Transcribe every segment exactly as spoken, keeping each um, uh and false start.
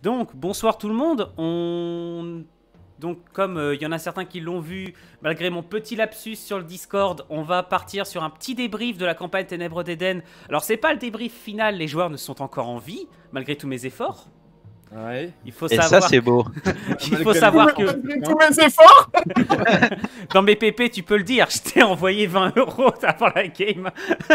Donc, bonsoir tout le monde. On... Donc, comme il euh, y en a certains qui l'ont vu, malgré mon petit lapsus sur le Discord, on va partir sur un petit débrief de la campagne Ténèbres d'Éden. Alors, c'est pas le débrief final, les joueurs ne sont encore en vie, malgré tous mes efforts. Ouais. Il faut Et savoir... ça, c'est beau. Il faut savoir que... Tous mes efforts. Dans mes P P, tu peux le dire, je t'ai envoyé vingt euros avant la game.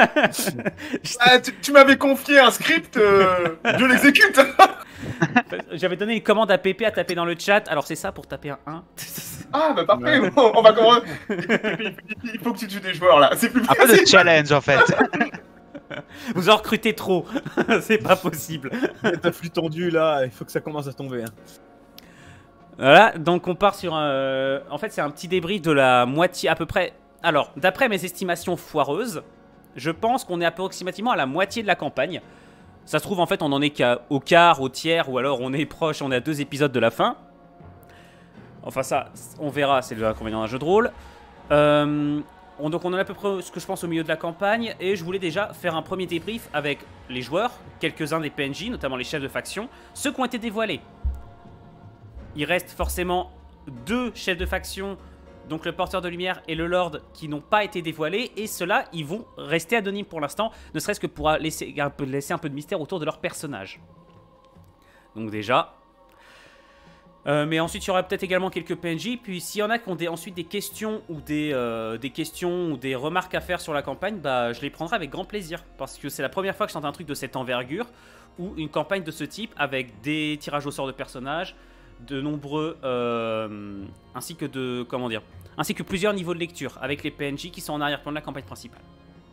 Ah, tu tu m'avais confié un script, euh, je l'exécute. J'avais donné une commande à P P à taper dans le chat, alors c'est ça pour taper un un. Ah bah parfait, on on va commencer. Il faut que tu tues des joueurs là, c'est plus Un peu de facile. challenge en fait. Vous en recrutez trop, c'est pas possible. Ta flux tendu là, il faut que ça commence à tomber. Hein. Voilà, donc on part sur un... euh, En fait, c'est un petit débrief de la moitié, à peu près... Alors, d'après mes estimations foireuses, je pense qu'on est approximativement à la moitié de la campagne. Ça se trouve, en fait, on en est qu'à au quart, au tiers, ou alors on est proche, on est à deux épisodes de la fin. Enfin ça, on verra, c'est l'inconvénient d'un jeu de rôle. Euh... On, donc on en a à peu près ce que je pense au milieu de la campagne. Et je voulais déjà faire un premier débrief avec les joueurs, quelques-uns des P N J, notamment les chefs de faction, ceux qui ont été dévoilés. Il reste forcément deux chefs de faction, donc le porteur de lumière et le lord, qui n'ont pas été dévoilés. Et ceux-là, ils vont rester anonymes pour l'instant, ne serait-ce que pour laisser un, peu, laisser un peu de mystère autour de leur personnage. Donc déjà... Euh, mais ensuite, il y aura peut-être également quelques P N J. Puis s'il y en a qui ont des, ensuite des questions ou des, euh, des questions ou des remarques à faire sur la campagne, bah, je les prendrai avec grand plaisir. Parce que c'est la première fois que je tente un truc de cette envergure, ou une campagne de ce type, avec des tirages au sort de personnages, de nombreux... Euh, ainsi que de... comment dire ainsi que plusieurs niveaux de lecture, avec les P N J qui sont en arrière-plan de la campagne principale.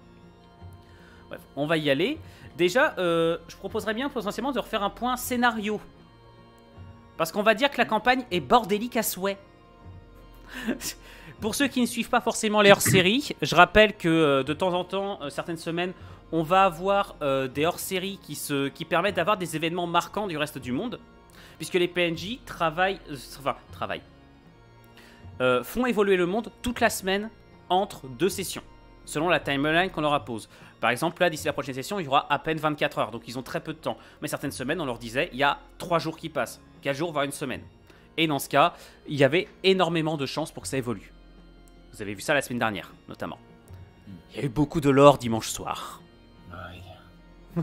Bref, on va y aller. Déjà, euh, je proposerais bien potentiellement de refaire un point scénario. Parce qu'on va dire que la campagne est bordélique à souhait. Pour ceux qui ne suivent pas forcément les hors-séries, je rappelle que euh, de temps en temps, euh, certaines semaines, on va avoir euh, des hors-séries qui, se, qui permettent d'avoir des événements marquants du reste du monde. Puisque les P N J travaillent... Euh, enfin, travaillent. Euh, font évoluer le monde toute la semaine entre deux sessions. Selon la timeline qu'on leur impose. Par exemple, là, d'ici la prochaine session, il y aura à peine vingt-quatre heures. Donc, ils ont très peu de temps. Mais certaines semaines, on leur disait, il y a trois jours qui passent. quatre jours, voire une semaine. Et dans ce cas, il y avait énormément de chances pour que ça évolue. Vous avez vu ça la semaine dernière, notamment. Il y a eu beaucoup de lore dimanche soir. Ouais.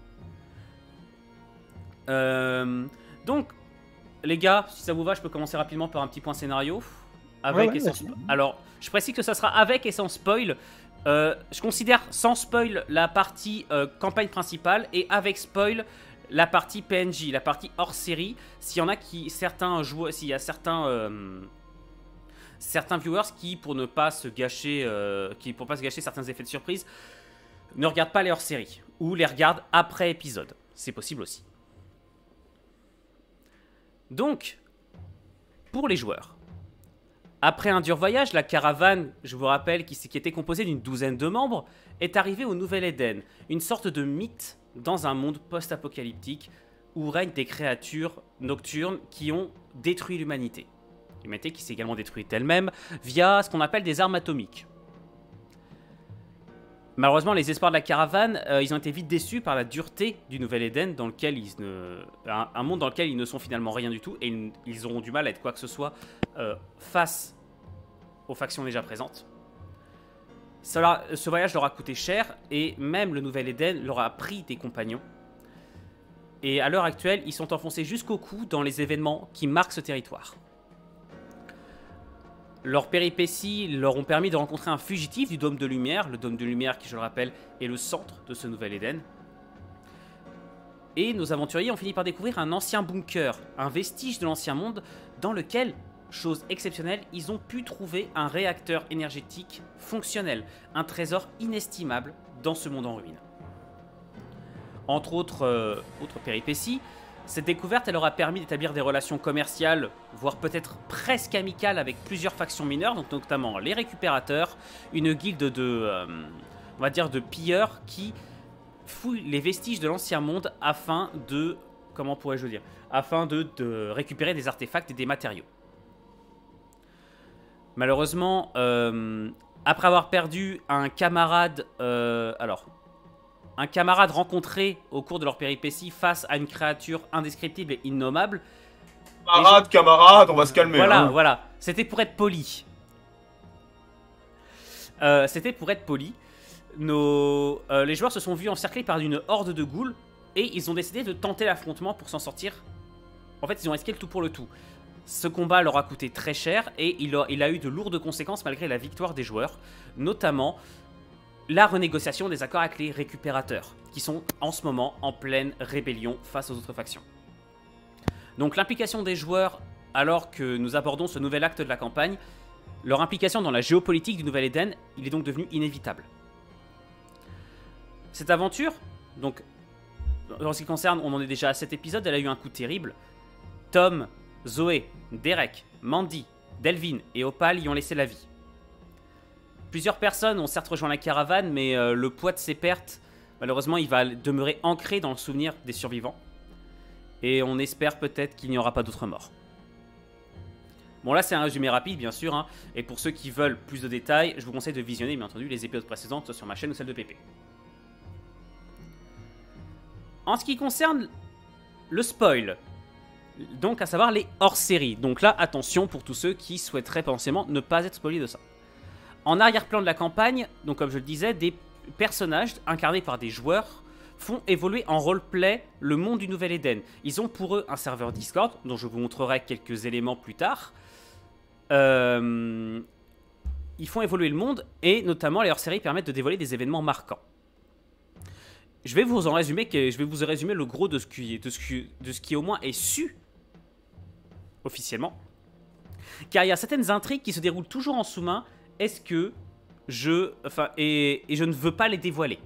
euh, donc, les gars, si ça vous va, je peux commencer rapidement par un petit point scénario. Avec Ouais, et ouais, sans ouais. spo- Alors, je précise que ça sera avec et sans spoil. Euh, je considère sans spoil la partie euh, campagne principale et avec spoil la partie P N J, la partie hors série. S'il y en a qui, certains joueurs, s'il y a certains, euh, certains viewers qui, pour ne pas se gâcher, euh, qui pour pas se gâcher certains effets de surprise, ne regardent pas les hors série ou les regardent après épisode. C'est possible aussi. Donc, pour les joueurs. Après un dur voyage, la caravane, je vous rappelle, qui, qui était composée d'une douzaine de membres, est arrivée au Nouvel Éden, une sorte de mythe dans un monde post-apocalyptique où règnent des créatures nocturnes qui ont détruit l'humanité. L'humanité qui s'est également détruite elle-même via ce qu'on appelle des armes atomiques. Malheureusement, les espoirs de la caravane, euh, ils ont été vite déçus par la dureté du Nouvel Éden, dans lequel ils ne... un, un monde dans lequel ils ne sont finalement rien du tout, et ils, ils auront du mal à être quoi que ce soit euh, face aux factions déjà présentes. Cela, ce voyage leur a coûté cher, et même le Nouvel Éden leur a pris des compagnons. Et à l'heure actuelle, ils sont enfoncés jusqu'au cou dans les événements qui marquent ce territoire. Leurs péripéties leur ont permis de rencontrer un fugitif du Dôme de Lumière, le Dôme de Lumière qui, je le rappelle, est le centre de ce Nouvel Éden. Et nos aventuriers ont fini par découvrir un ancien bunker, un vestige de l'ancien monde, dans lequel, chose exceptionnelle, ils ont pu trouver un réacteur énergétique fonctionnel, un trésor inestimable dans ce monde en ruine. Entre autres, euh, autres péripéties, cette découverte elle leur a permis d'établir des relations commerciales, voire peut-être presque amicales avec plusieurs factions mineures, donc notamment les récupérateurs, une guilde de, euh, on va dire de pilleurs qui fouillent les vestiges de l'ancien monde afin de, comment pourrais-je dire, afin de, de récupérer des artefacts et des matériaux. Malheureusement, euh, après avoir perdu un camarade, euh, alors, un camarade rencontré au cours de leur péripétie face à une créature indescriptible et innommable. Camarade, je... camarade, on va se calmer. Voilà, hein. voilà. C'était pour être poli. Euh, C'était pour être poli. Nos, euh, les joueurs se sont vus encerclés par une horde de ghouls et ils ont décidé de tenter l'affrontement pour s'en sortir. En fait, ils ont risqué le tout pour le tout. Ce combat leur a coûté très cher et il a, il a eu de lourdes conséquences malgré la victoire des joueurs, notamment la renégociation des accords avec les récupérateurs, qui sont en ce moment en pleine rébellion face aux autres factions. Donc l'implication des joueurs, alors que nous abordons ce nouvel acte de la campagne, leur implication dans la géopolitique du Nouvel-Éden, il est donc devenu inévitable. Cette aventure, donc, en ce qui concerne, on en est déjà à cet épisode, elle a eu un coup terrible. Tom, Zoé, Derek, Mandy, Delvin et Opal y ont laissé la vie. Plusieurs personnes ont certes rejoint la caravane, mais euh, le poids de ces pertes, malheureusement, il va demeurer ancré dans le souvenir des survivants. Et on espère peut-être qu'il n'y aura pas d'autres morts. Bon, là, c'est un résumé rapide, bien sûr, hein, et pour ceux qui veulent plus de détails, je vous conseille de visionner, bien entendu, les épisodes précédents, soit sur ma chaîne ou celle de P P. En ce qui concerne le spoil, donc à savoir les hors-séries. Donc là, attention pour tous ceux qui souhaiteraient potentiellement ne pas être spoilés de ça. En arrière-plan de la campagne, donc comme je le disais, des personnages incarnés par des joueurs font évoluer en roleplay le monde du Nouvel-Éden. Ils ont pour eux un serveur Discord, dont je vous montrerai quelques éléments plus tard. Euh, ils font évoluer le monde, et notamment les hors-séries permettent de dévoiler des événements marquants. Je vais vous en résumer, je vais vous résumer le gros de ce qui, de ce qui, de ce qui au moins est su officiellement. Car il y a certaines intrigues qui se déroulent toujours en sous-main. Est-ce que je... Enfin, et, et je ne veux pas les dévoiler.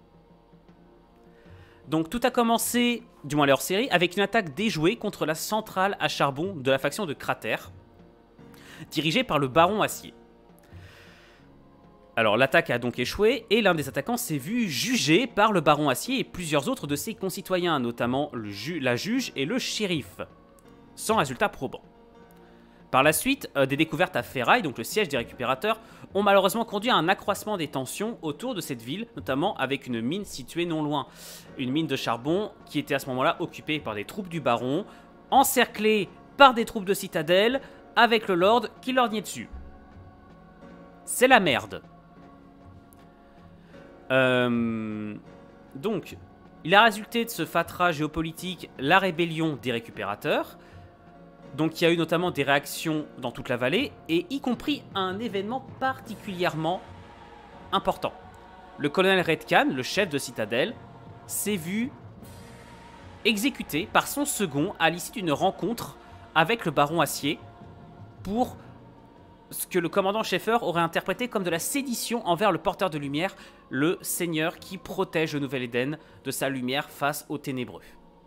Donc tout a commencé, du moins les hors-série, avec une attaque déjouée contre la centrale à charbon de la faction de Crater, dirigée par le Baron Acier. Alors l'attaque a donc échoué et l'un des attaquants s'est vu jugé par le Baron Acier et plusieurs autres de ses concitoyens, notamment le ju la juge et le shérif, sans résultat probant. Par la suite, euh, des découvertes à Ferraille, donc le siège des récupérateurs, ont malheureusement conduit à un accroissement des tensions autour de cette ville, notamment avec une mine située non loin. Une mine de charbon qui était à ce moment-là occupée par des troupes du Baron, encerclée par des troupes de Citadelle, avec le Lord qui lorgnait dessus. C'est la merde. Euh, donc, il a résulté de ce fatras géopolitique la rébellion des récupérateurs. Donc il y a eu notamment des réactions dans toute la vallée, et y compris un événement particulièrement important. Le colonel Redcan, le chef de Citadelle, s'est vu exécuté par son second à l'issue d'une rencontre avec le Baron Acier pour ce que le commandant Schaeffer aurait interprété comme de la sédition envers le porteur de lumière, le seigneur qui protège le Nouvel-Éden de sa lumière face aux ténébreux.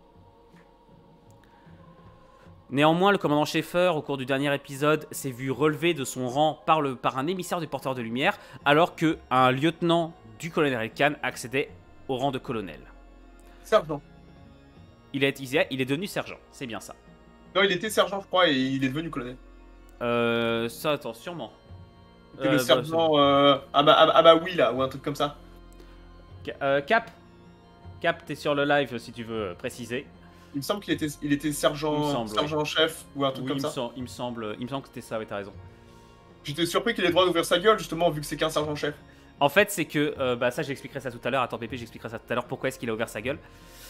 Néanmoins, le commandant Schaeffer, au cours du dernier épisode, s'est vu relevé de son rang par, le, par un émissaire du porteur de lumière, alors qu'un lieutenant du colonel Redcan accédait au rang de colonel. Sergent. Il est, il est, il est devenu sergent, c'est bien ça. Non, il était sergent, je crois, et il est devenu colonel. Euh, ça, attends, sûrement. C'était Euh, le bah, sergent... Euh, ah, bah, ah, bah, ah bah oui, là, ou un truc comme ça. euh, Cap, Cap, t'es sur le live si tu veux préciser. Il me semble qu'il était, il était sergent, semble, sergent oui. chef ou un truc Oui, comme il ça. me, semble, il, me semble, il me semble que c'était ça, oui, t'as raison. J'étais surpris qu'il ait le droit d'ouvrir sa gueule, justement, vu que c'est qu'un sergent chef. En fait, c'est que, euh, bah ça j'expliquerai ça tout à l'heure, attends Pépé, j'expliquerai ça tout à l'heure, pourquoi est-ce qu'il a ouvert sa gueule.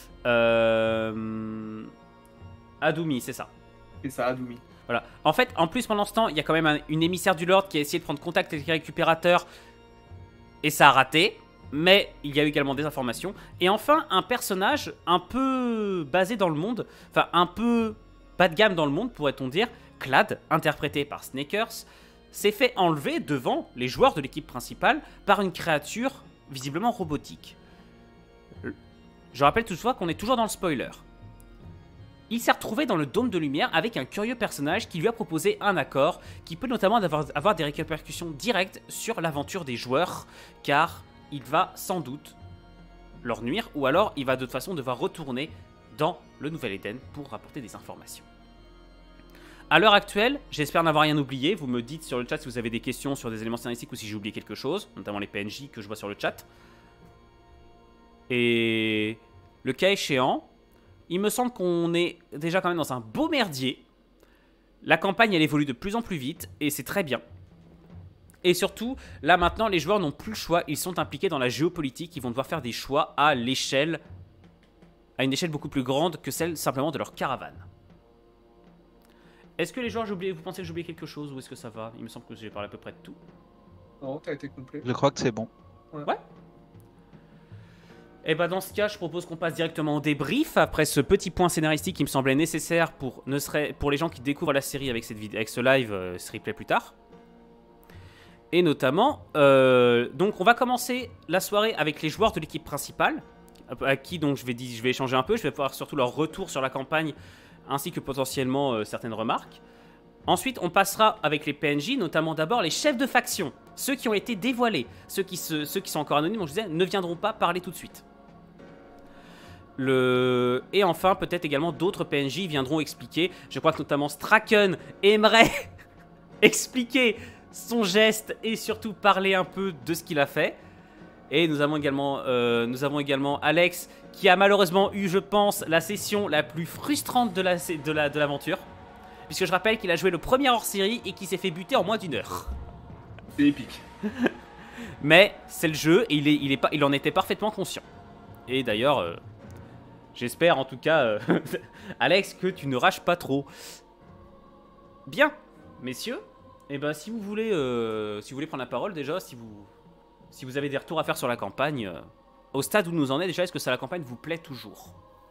Euh... Adoumi, c'est ça. Et ça, Adoumi. Voilà. En fait, en plus, pendant ce temps, il y a quand même un, une émissaire du Lord qui a essayé de prendre contact avec les récupérateurs, et ça a raté. Mais il y a eu également des informations. Et enfin, un personnage un peu basé dans le monde, enfin un peu bas de gamme dans le monde, pourrait-on dire, Clad, interprété par Snakers, s'est fait enlever devant les joueurs de l'équipe principale par une créature visiblement robotique. Je rappelle toutefois qu'on est toujours dans le spoiler. Il s'est retrouvé dans le dôme de lumière avec un curieux personnage qui lui a proposé un accord qui peut notamment avoir, avoir des répercussions directes sur l'aventure des joueurs, car il va sans doute leur nuire, ou alors il va de toute façon devoir retourner dans le Nouvel-Éden pour rapporter des informations. A l'heure actuelle, j'espère n'avoir rien oublié, vous me dites sur le chat si vous avez des questions sur des éléments scénaristiques ou si j'ai oublié quelque chose, notamment les P N J que je vois sur le chat. Et le cas échéant, il me semble qu'on est déjà quand même dans un beau merdier. La campagne, elle évolue de plus en plus vite, et c'est très bien. Et surtout, là maintenant, les joueurs n'ont plus le choix. Ils sont impliqués dans la géopolitique. Ils vont devoir faire des choix à l'échelle, à une échelle beaucoup plus grande que celle simplement de leur caravane. Est-ce que les joueurs, oublié, vous pensez que j'ai oublié quelque chose ou est-ce que ça va? Il me semble que j'ai parlé à peu près de tout. Non, t'as été complet. Je crois que c'est bon. Ouais. ouais. Et bah dans ce cas, je propose qu'on passe directement au débrief après ce petit point scénaristique qui me semblait nécessaire pour, ne serait, pour les gens qui découvrent la série avec, cette vidéo, avec ce live, euh, ce replay plus tard. Et notamment, euh, donc on va commencer la soirée avec les joueurs de l'équipe principale, à qui donc je vais, je vais échanger un peu, je vais voir surtout leur retour sur la campagne, ainsi que potentiellement euh, certaines remarques. Ensuite, on passera avec les P N J, notamment d'abord les chefs de faction, ceux qui ont été dévoilés, ceux qui, se, ceux qui sont encore anonymes, je disais, ne viendront pas parler tout de suite. Le... Et enfin, peut-être également d'autres P N J viendront expliquer. Je crois que notamment Straken aimerait expliquer son geste et surtout parler un peu de ce qu'il a fait. Et nous avons également, euh, nous avons également Alex qui a malheureusement eu, je pense, la session la plus frustrante de la, de la, de l'aventure. Puisque je rappelle qu'il a joué le premier hors-série et qu'il s'est fait buter en moins d'une heure. C'est épique. Mais c'est le jeu et il, est, il, est pas, il en était parfaitement conscient. Et d'ailleurs... Euh, J'espère en tout cas, euh, Alex, que tu ne rages pas trop. Bien, messieurs, et eh ben si vous voulez, euh, si vous voulez prendre la parole déjà, si vous, si vous avez des retours à faire sur la campagne, euh, au stade où nous en est déjà, est-ce que ça la campagne vous plaît toujours?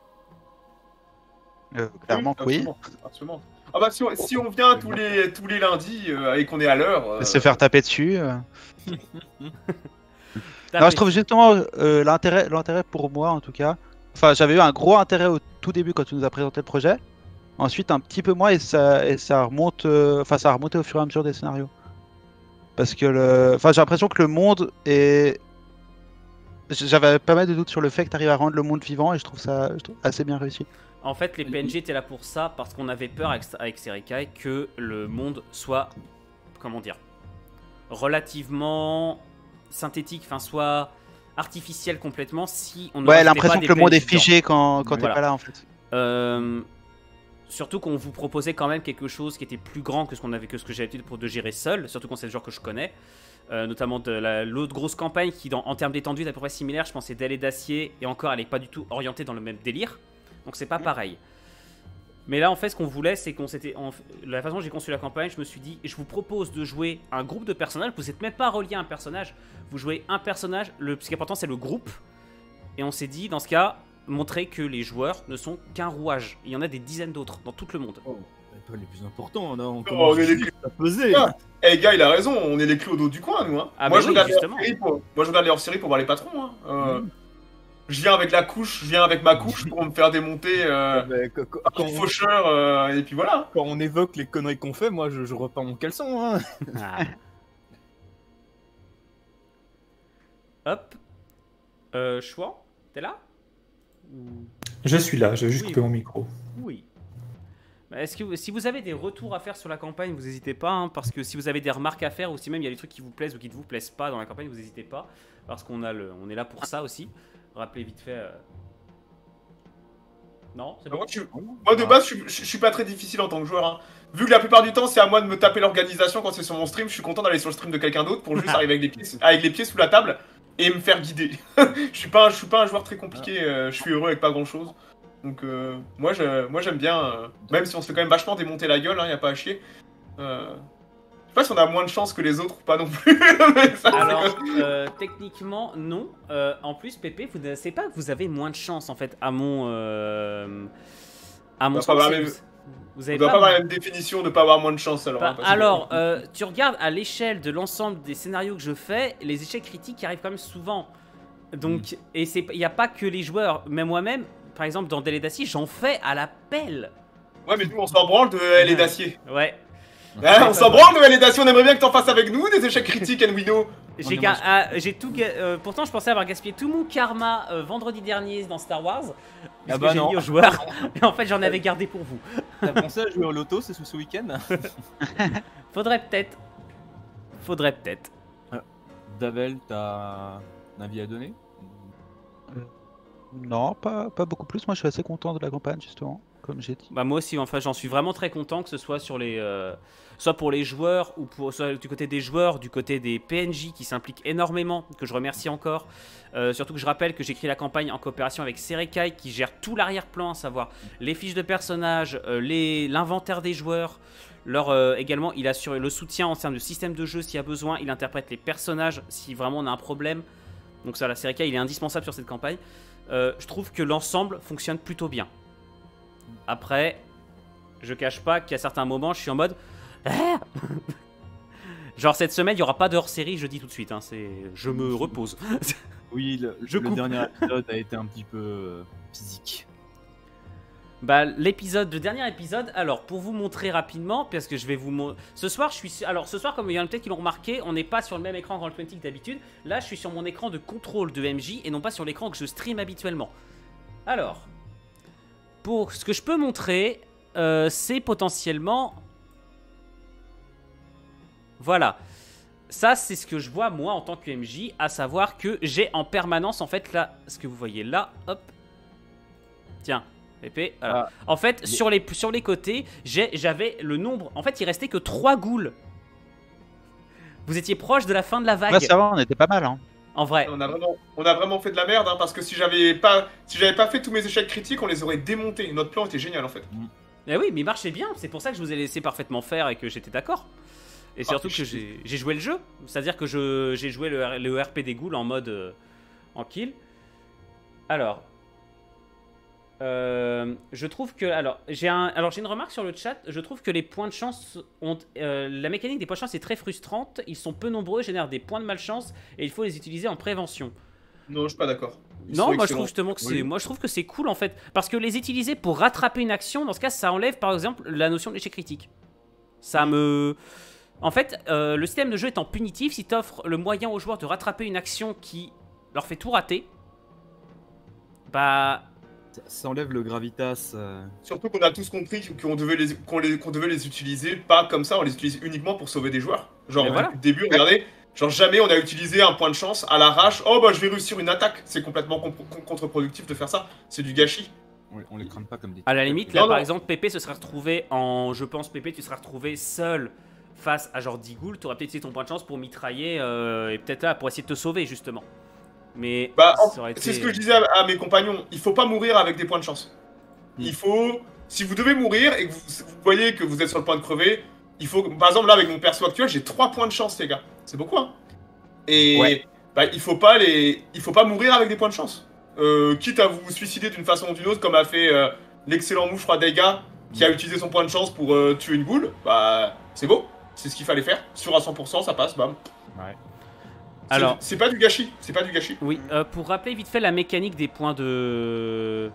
euh, Clairement oui. Absolument, absolument. Ah bah si on, si on vient tous les tous les lundis euh, et qu'on est à l'heure. Euh... Se faire taper dessus. Euh... non, je trouve justement euh, l'intérêt, l'intérêt pour moi en tout cas. Enfin, j'avais eu un gros intérêt au tout début quand tu nous as présenté le projet. Ensuite, un petit peu moins et ça, et ça remonte. Euh, enfin, ça a remonté au fur et à mesure des scénarios. Parce que le. Enfin, j'ai l'impression que le monde est. J'avais pas mal de doutes sur le fait que tu arrives à rendre le monde vivant et je trouve ça je trouve assez bien réussi. En fait, les P N J étaient là pour ça parce qu'on avait peur avec, avec Serekai que le monde soit. Comment dire, relativement synthétique, enfin, soit. Artificiel complètement si on ne ouais, l'impression que le monde est figé quand, quand voilà. t'es pas là en fait. Euh, surtout qu'on vous proposait quand même quelque chose qui était plus grand que ce qu'on avait que ce que j'ai l'habitude pour de gérer seul, surtout quand c'est le genre que je connais, euh, notamment de l'autre grosse campagne qui dans, en termes d'étendue est à peu près similaire, je pense c'est D'Elle et d'Acier et encore elle est pas du tout orientée dans le même délire, donc c'est pas pareil. Mais là en fait ce qu'on voulait c'est qu'on s'était, la façon dont j'ai conçu la campagne, je me suis dit je vous propose de jouer un groupe de personnages, vous n'êtes même pas relié à un personnage, vous jouez un personnage, le, ce qui est important c'est le groupe, et on s'est dit dans ce cas, montrer que les joueurs ne sont qu'un rouage, il y en a des dizaines d'autres dans tout le monde. Oh, pas les plus importants, non, on Oh, commence on est juste les... à peser. Ah, hey, gars il a raison, on est les clodos du coin nous hein. Ah, moi, mais je oui, regarde justement. les pour... moi je regarde les hors-série pour voir les patrons hein. euh... Mmh. Je viens avec la couche, je viens avec ma couche pour me faire démonter euh, Mais que- que- par quand, un on, faucheur, euh, et puis voilà. quand on évoque les conneries qu'on fait, moi je, je repars mon caleçon. Hein. Ah. Hop. Euh, Chouan, t'es là? Je suis là, j'ai juste Oui. coupé mon micro. Oui. Est-ce que si vous avez des retours à faire sur la campagne, vous n'hésitez pas, hein, parce que si vous avez des remarques à faire, ou si même il y a des trucs qui vous plaisent ou qui ne vous plaisent pas dans la campagne, vous n'hésitez pas, parce qu'on a le, on est là pour ça aussi. Rappelez vite fait. Euh... Non, c'est bon. Moi, je- moi, de base je, je, je suis pas très difficile en tant que joueur hein. Vu que la plupart du temps c'est à moi de me taper l'organisation quand c'est sur mon stream, je suis content d'aller sur le stream de quelqu'un d'autre pour juste arriver avec les pieds, avec les pieds sous la table et me faire guider. Je suis pas, un- je suis pas un joueur très compliqué, euh, je suis heureux avec pas grand chose. Donc euh, moi je, moi j'aime bien, euh, même si on se fait quand même vachement démonter la gueule, hein, y a pas à chier. Euh, je sais pas si on a moins de chance que les autres ou pas non plus. Mais ça, Alors, c'est comme- euh, techniquement, non. Euh, en plus, Pépé, vous ne savez pas que vous avez moins de chance, en fait, à mon... Euh, à mon On doit sens, pas avoir c'est- la même- vous, vous on avez doit pas... pas avoir la même définition de pas avoir moins de chance alors. Pas- hein, parce que- alors, euh, tu regardes à l'échelle de l'ensemble des scénarios que je fais, les échecs critiques qui arrivent quand même souvent. Donc, et c'est, il n'y a pas que les joueurs, même moi-même, par exemple dans D'Elle et d'Acier, j'en fais à la pelle. Ouais mais nous on s'en branle de Elle et d'acier. Ouais. Hein, on s'en branle de Elle et d'acier, on aimerait bien que t'en fasses avec nous des échecs critiques and we know. J'ai, est ga- moins ah, j'ai tout, ga- euh, pourtant, je pensais avoir gaspillé tout mon karma euh, vendredi dernier dans Star Wars, puisque bah j'ai non. mis aux joueurs. Et en fait, j'en avais gardé pour vous. T'as pensé à jouer au loto ce, ce week-end? Faudrait peut-être. Faudrait peut-être. Davel, t'as un avis à donner? Non, pas, pas beaucoup plus. Moi, je suis assez content de la campagne, justement, comme j'ai dit. Bah moi aussi, enfin j'en suis vraiment très content que ce soit sur les, euh, soit pour les joueurs ou pour soit du côté des joueurs, du côté des P N J qui s'impliquent énormément, que je remercie encore. Euh, surtout que je rappelle que j'écris la campagne en coopération avec Serekai qui gère tout l'arrière-plan, à savoir les fiches de personnages, euh, les l'inventaire des joueurs. Leur, euh, également, il assure le soutien en termes de système de jeu s'il y a besoin. Il interprète les personnages si vraiment on a un problème. Donc ça, la Serekai, il est indispensable sur cette campagne. Euh, je trouve que l'ensemble fonctionne plutôt bien. Après, je cache pas qu'à certains moments, je suis en mode... Genre cette semaine, il n'y aura pas de hors-série, je dis tout de suite. Hein, c'est... Je me repose. Oui, le, Je le coupe. dernier épisode a été un petit peu euh, physique. Bah l'épisode, le dernier épisode, alors pour vous montrer rapidement, parce que je vais vous montrer... Ce soir, je suis... Alors ce soir, comme il y en a peut-être qui l'ont remarqué, on n'est pas sur le même écran Roll vingt que d'habitude. Là, je suis sur mon écran de contrôle de M J et non pas sur l'écran que je stream habituellement. Alors, pour ce que je peux montrer, euh, c'est potentiellement... Voilà. Ça, c'est ce que je vois moi en tant que M J, à savoir que j'ai en permanence, en fait, là, ce que vous voyez là, hop. Tiens. Épée, voilà. Ah. En fait, sur les, sur les côtés, j'avais le nombre. En fait, il restait que trois ghouls. Vous étiez proche de la fin de la vague. Ouais, ça va, on était pas mal. Hein. En vrai. On a vraiment, on a vraiment fait de la merde, hein, parce que si j'avais pas, si j'avais pas fait tous mes échecs critiques, on les aurait démontés. Notre plan était génial en fait. Eh oui, mais il marchait bien. C'est pour ça que je vous ai laissé parfaitement faire et que j'étais d'accord. Et surtout Ah, que j'ai j'ai joué le jeu. C'est-à-dire que j'ai joué le, le R P des ghouls en mode euh, en kill. Alors. Euh, je trouve que alors j'ai un alors j'ai une remarque sur le chat. Je trouve que les points de chance ont euh, la mécanique des points de chance est très frustrante. Ils sont peu nombreux, génèrent des points de malchance et il faut les utiliser en prévention. Non, je suis pas d'accord. Ils Non, sont moi je excellents. trouve justement que c'est Oui. moi je trouve que c'est cool en fait parce que les utiliser pour rattraper une action, dans ce cas ça enlève par exemple la notion d'échec critique. Ça me en fait euh, le système de jeu étant punitif, si tu offres le moyen aux joueurs de rattraper une action qui leur fait tout rater, bah Ça, ça enlève le gravitas. euh, Surtout qu'on a tous compris qu'on devait les, qu'on les, qu'on devait les utiliser pas comme ça, on les utilise uniquement pour sauver des joueurs. Genre Mais voilà. depuis le début, regardez, genre jamais on a utilisé un point de chance à l'arrache. Oh bah je vais réussir une attaque. C'est complètement con- con- contre-productif de faire ça. C'est du gâchis. on, on les crame pas comme des. à la limite là Non, par non. exemple Pépé se serait retrouvé en je pense Pépé tu serais retrouvé seul face à genre dix ghouls, tu aurais peut-être utilisé ton point de chance pour mitrailler euh, et peut-être là pour essayer de te sauver justement. Mais Bah, en- ça aurait été- c'est ce que je disais à, à mes compagnons. Il faut pas mourir avec des points de chance. Il faut, si vous devez mourir et que vous, vous voyez que vous êtes sur le point de crever, il faut, par exemple là avec mon perso actuel, j'ai trois points de chance les gars. C'est beaucoup hein. Et Ouais. bah, il faut pas les, il faut pas mourir avec des points de chance. Euh, quitte à vous suicider d'une façon ou d'une autre, comme a fait euh, l'excellent mouche Daiga, qui a utilisé son point de chance pour euh, tuer une goule, bah c'est beau. C'est ce qu'il fallait faire. Sur à cent pour cent, ça passe, bam. Ouais. C'est- Alors- c'est pas du gâchis. C'est pas du gâchis. Oui, euh, pour rappeler vite fait la mécanique des points de...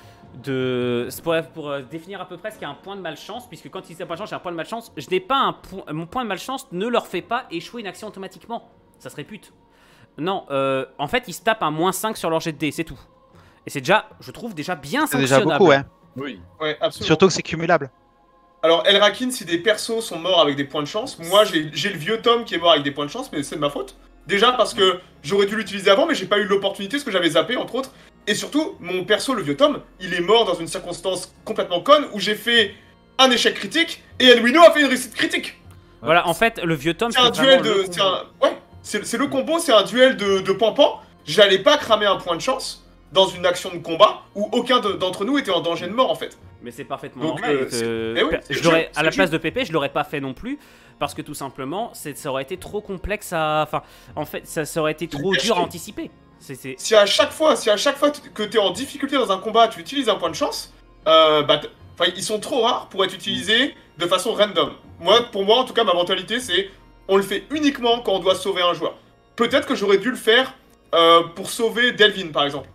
de... c'est Pour, pour, euh, définir à peu près ce qu'est un point de malchance, puisque quand ils disent un point de chance, j'ai un point de malchance, je n'ai pas un point... Mon point de malchance ne leur fait pas échouer une action automatiquement. Ça serait pute. Non, euh, en fait, ils se tapent un moins cinq sur leur jet de dés, c'est tout. Et c'est déjà, je trouve, déjà bien C'est déjà sanctionnable. beaucoup, ouais. Oui. Ouais, absolument. Surtout que c'est cumulable. Alors, Elrakin, si des persos sont morts avec des points de chance, moi j'ai j'ai le vieux Tom qui est mort avec des points de chance, mais c'est de ma faute. Déjà parce que j'aurais dû l'utiliser avant, mais j'ai pas eu l'opportunité parce que j'avais zappé, entre autres. Et surtout, mon perso, le vieux Tom, il est mort dans une circonstance complètement conne où j'ai fait un échec critique et Elwino a fait une réussite critique. Voilà, en fait, le vieux Tom, C'est un c'est duel vraiment de. le C'est combo. un. Ouais, c'est c'est le combo, c'est un duel de, de pampan. J'allais pas cramer un point de chance dans une action de combat où aucun de- d'entre nous était en danger de mort en fait. Mais c'est parfaitement Donc, normal. euh, que- c'est- eh oui, c'est je le l'aurais- jeu, à c'est la le place jeu. de Pépé, je l'aurais pas fait non plus. Parce que tout simplement, c'est- ça aurait été trop complexe à. Enfin, en fait, ça, ça aurait été trop gâchis. dur à anticiper. C'est- c'est- Si à chaque fois, si à chaque fois que t'es en difficulté dans un combat, tu utilises un point de chance, euh, bah, t- enfin, ils sont trop rares pour être utilisés de façon random. Moi, pour moi, en tout cas, ma mentalité, c'est on le fait uniquement quand on doit sauver un joueur. Peut-être que j'aurais dû le faire euh, pour sauver Delvin, par exemple.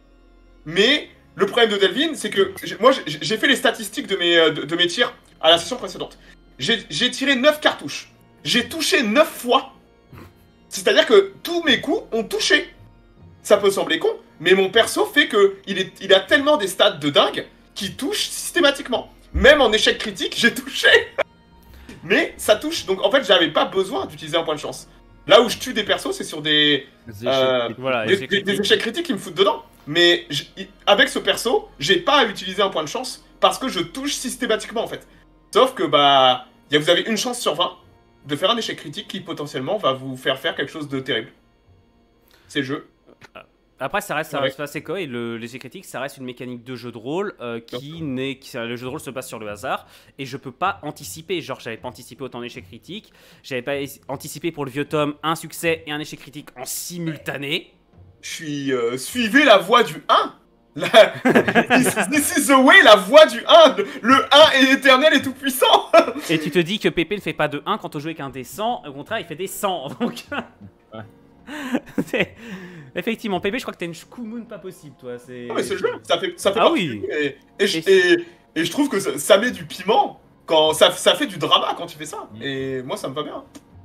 Mais le problème de Delvin, c'est que j'ai- moi, j'ai j'ai fait les statistiques de mes, euh, de, de mes tirs à la session précédente. J'ai j'ai tiré neuf cartouches. J'ai touché neuf fois. C'est-à-dire que tous mes coups ont touché. Ça peut sembler con, mais mon perso fait que il, est, il a tellement des stats de dingue qu'il touche systématiquement. Même en échec critique, j'ai touché. Mais ça touche, donc en fait, j'avais pas besoin d'utiliser un point de chance. Là où je tue des persos, c'est sur des, Les euh, échecs. Voilà, des, échec des- des critique. échecs critiques qui me foutent dedans. Mais j- avec ce perso, j'ai pas à utiliser un point de chance parce que je touche systématiquement en fait. Sauf que bah, y a- vous avez une chance sur vingt de faire un échec critique qui potentiellement va vous faire faire quelque chose de terrible. C'est le jeu. Après, ça reste, ça Ouais. reste assez cool. Et le, l'échec critique, ça reste une mécanique de jeu de rôle euh, qui n'est. qui- Le jeu de rôle se base sur le hasard. Et je peux pas anticiper. Genre, j'avais pas anticipé autant d'échecs critiques. J'avais pas es- anticipé pour le vieux tome un succès et un échec critique en simultané. Je suis. euh, suivez la voie du un. La... this, this is the way, la voie du un. Le, le un est éternel et tout puissant. Et tu te dis que Pépé ne fait pas de un quand on joue avec un dé cent. Au contraire, il fait des cent. Donc. Ouais. C'est- Effectivement, Pépé, je crois que t'as une Shkumun pas possible, toi. C'est. Non mais c'est le jeu. Ça fait, ça fait Ah partie oui. du jeu. Et, et, je- Et- et- et je trouve que ça, ça met du piment. Quand ça, ça fait du drama quand tu fais ça. Mm. Et moi, ça me va bien.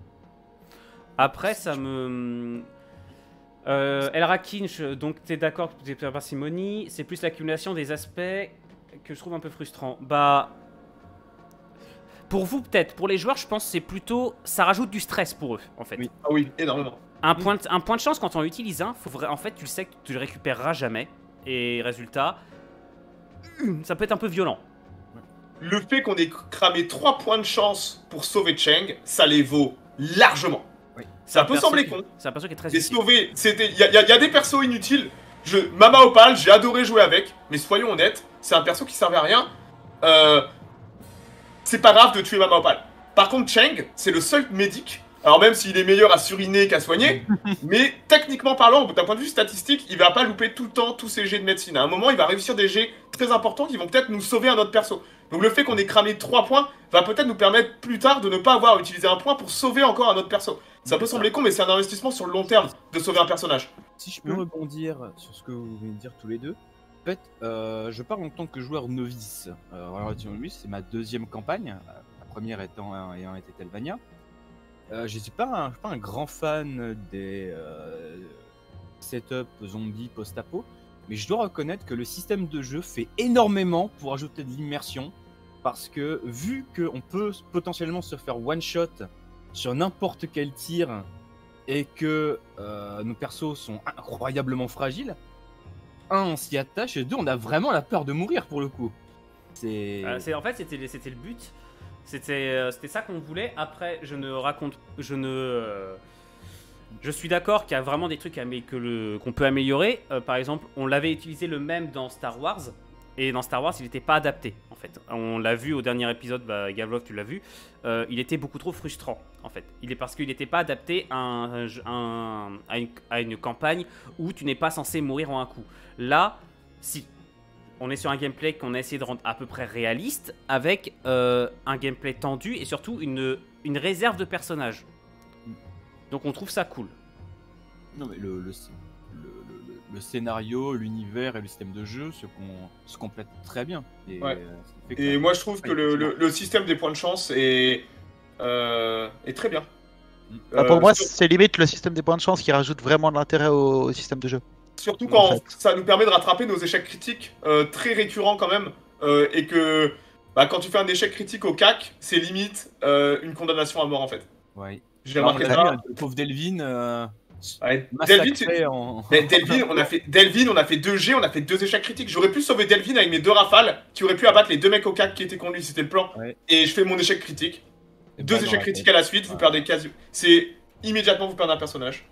Après, ça me. Euh, El Rakinch, donc t'es d'accord que tu es parcimonie, c'est plus l'accumulation des aspects que je trouve un peu frustrant. Bah. Pour vous, peut-être. Pour les joueurs, je pense que c'est plutôt. Ça rajoute du stress pour eux, en fait. Oui. Ah oui, énormément. Un, point de, un point de chance, quand on en utilise un, faut vra- en fait, tu le sais que tu le récupéreras jamais. Et résultat. Ça peut être un peu violent. Le fait qu'on ait cramé trois points de chance pour sauver Cheng, ça les vaut largement. Ça peut perso sembler qui- con. C'est un perso qui est très Les utile. sauver, c'était. Il y, a- y a- y a des persos inutiles. Je, Mama Opal, j'ai adoré jouer avec, mais soyons honnêtes, c'est un perso qui servait à rien. Euh, c'est pas grave de tuer Mama Opal. Par contre, Cheng, c'est le seul médic. Alors même s'il est meilleur à suriner qu'à soigner, mais techniquement parlant, d'un point de vue statistique, il va pas louper tout le temps tous ses jets de médecine. À un moment, il va réussir des jets très importants qui vont peut-être nous sauver un autre perso. Donc le fait qu'on ait cramé trois points va peut-être nous permettre plus tard de ne pas avoir utilisé un point pour sauver encore un autre perso. Ça peut sembler con, mais c'est un investissement sur le long terme de sauver un personnage. Si je peux Hmm. rebondir sur ce que vous venez de dire tous les deux, en fait, euh, je parle en tant que joueur novice. Euh, relativement novice, c'est ma deuxième campagne, euh, la première étant un- ayant été Telvania. Euh, je suis pas un, je suis pas un grand fan des euh, setups zombies post-apo, mais je dois reconnaître que le système de jeu fait énormément pour ajouter de l'immersion, parce que vu qu'on peut potentiellement se faire one-shot sur n'importe quel tir et que euh, nos persos sont incroyablement fragiles, un, on s'y attache, et deux, on a vraiment la peur de mourir pour le coup. C'est... Euh, c'est- en fait, c'était c'était le but. C'était euh, c'était ça qu'on voulait. Après, je ne raconte. Je ne. euh, je suis d'accord qu'il y a vraiment des trucs amé- que le- qu'on peut améliorer. Euh, par exemple, on l'avait utilisé le même dans Star Wars. Et dans Star Wars, il n'était pas adapté, en fait. On l'a vu au dernier épisode, bah, Gavlov, tu l'as vu. Euh, il était beaucoup trop frustrant, en fait. Il est parce qu'il n'était pas adapté à, un, un- à, une, à une campagne où tu n'es pas censé mourir en un coup. Là, si. On est sur un gameplay qu'on a essayé de rendre à peu près réaliste, avec euh, un gameplay tendu et surtout une, une réserve de personnages. Donc on trouve ça cool. Non, mais le, le, le- le- le scénario, l'univers et le système de jeu se, con- se complètent très bien. Et, Ouais. euh, ça fait que- Et moi, je trouve que le, effectivement. le- le système des points de chance est, euh, est très bien. Bah, pour Euh, moi, sur- c'est limite le système des points de chance qui rajoute vraiment de l'intérêt au, au système de jeu. Surtout en quand fait. ça nous permet de rattraper nos échecs critiques euh, très récurrents quand même. euh, et que bah, quand tu fais un échec critique au C A C, c'est limite euh, une condamnation à mort en fait. Ouais. J'ai Là, on remarqué l'a ça. vu, le pauvre Delvin, euh, Ouais, Delvin, c'est- massacré en... Mais Delvin, on a fait Delvin, on a fait deux G, on a fait deux échecs critiques. J'aurais pu sauver Delvin avec mes deux rafales qui auraient pu abattre les deux mecs au C A C qui étaient contre lui, c'était le plan. Ouais. Et je fais mon échec critique. Et Deux balle dans échecs la critiques tête. à la suite, vous Ouais. perdez quasi. C'est immédiatement vous perdez un personnage.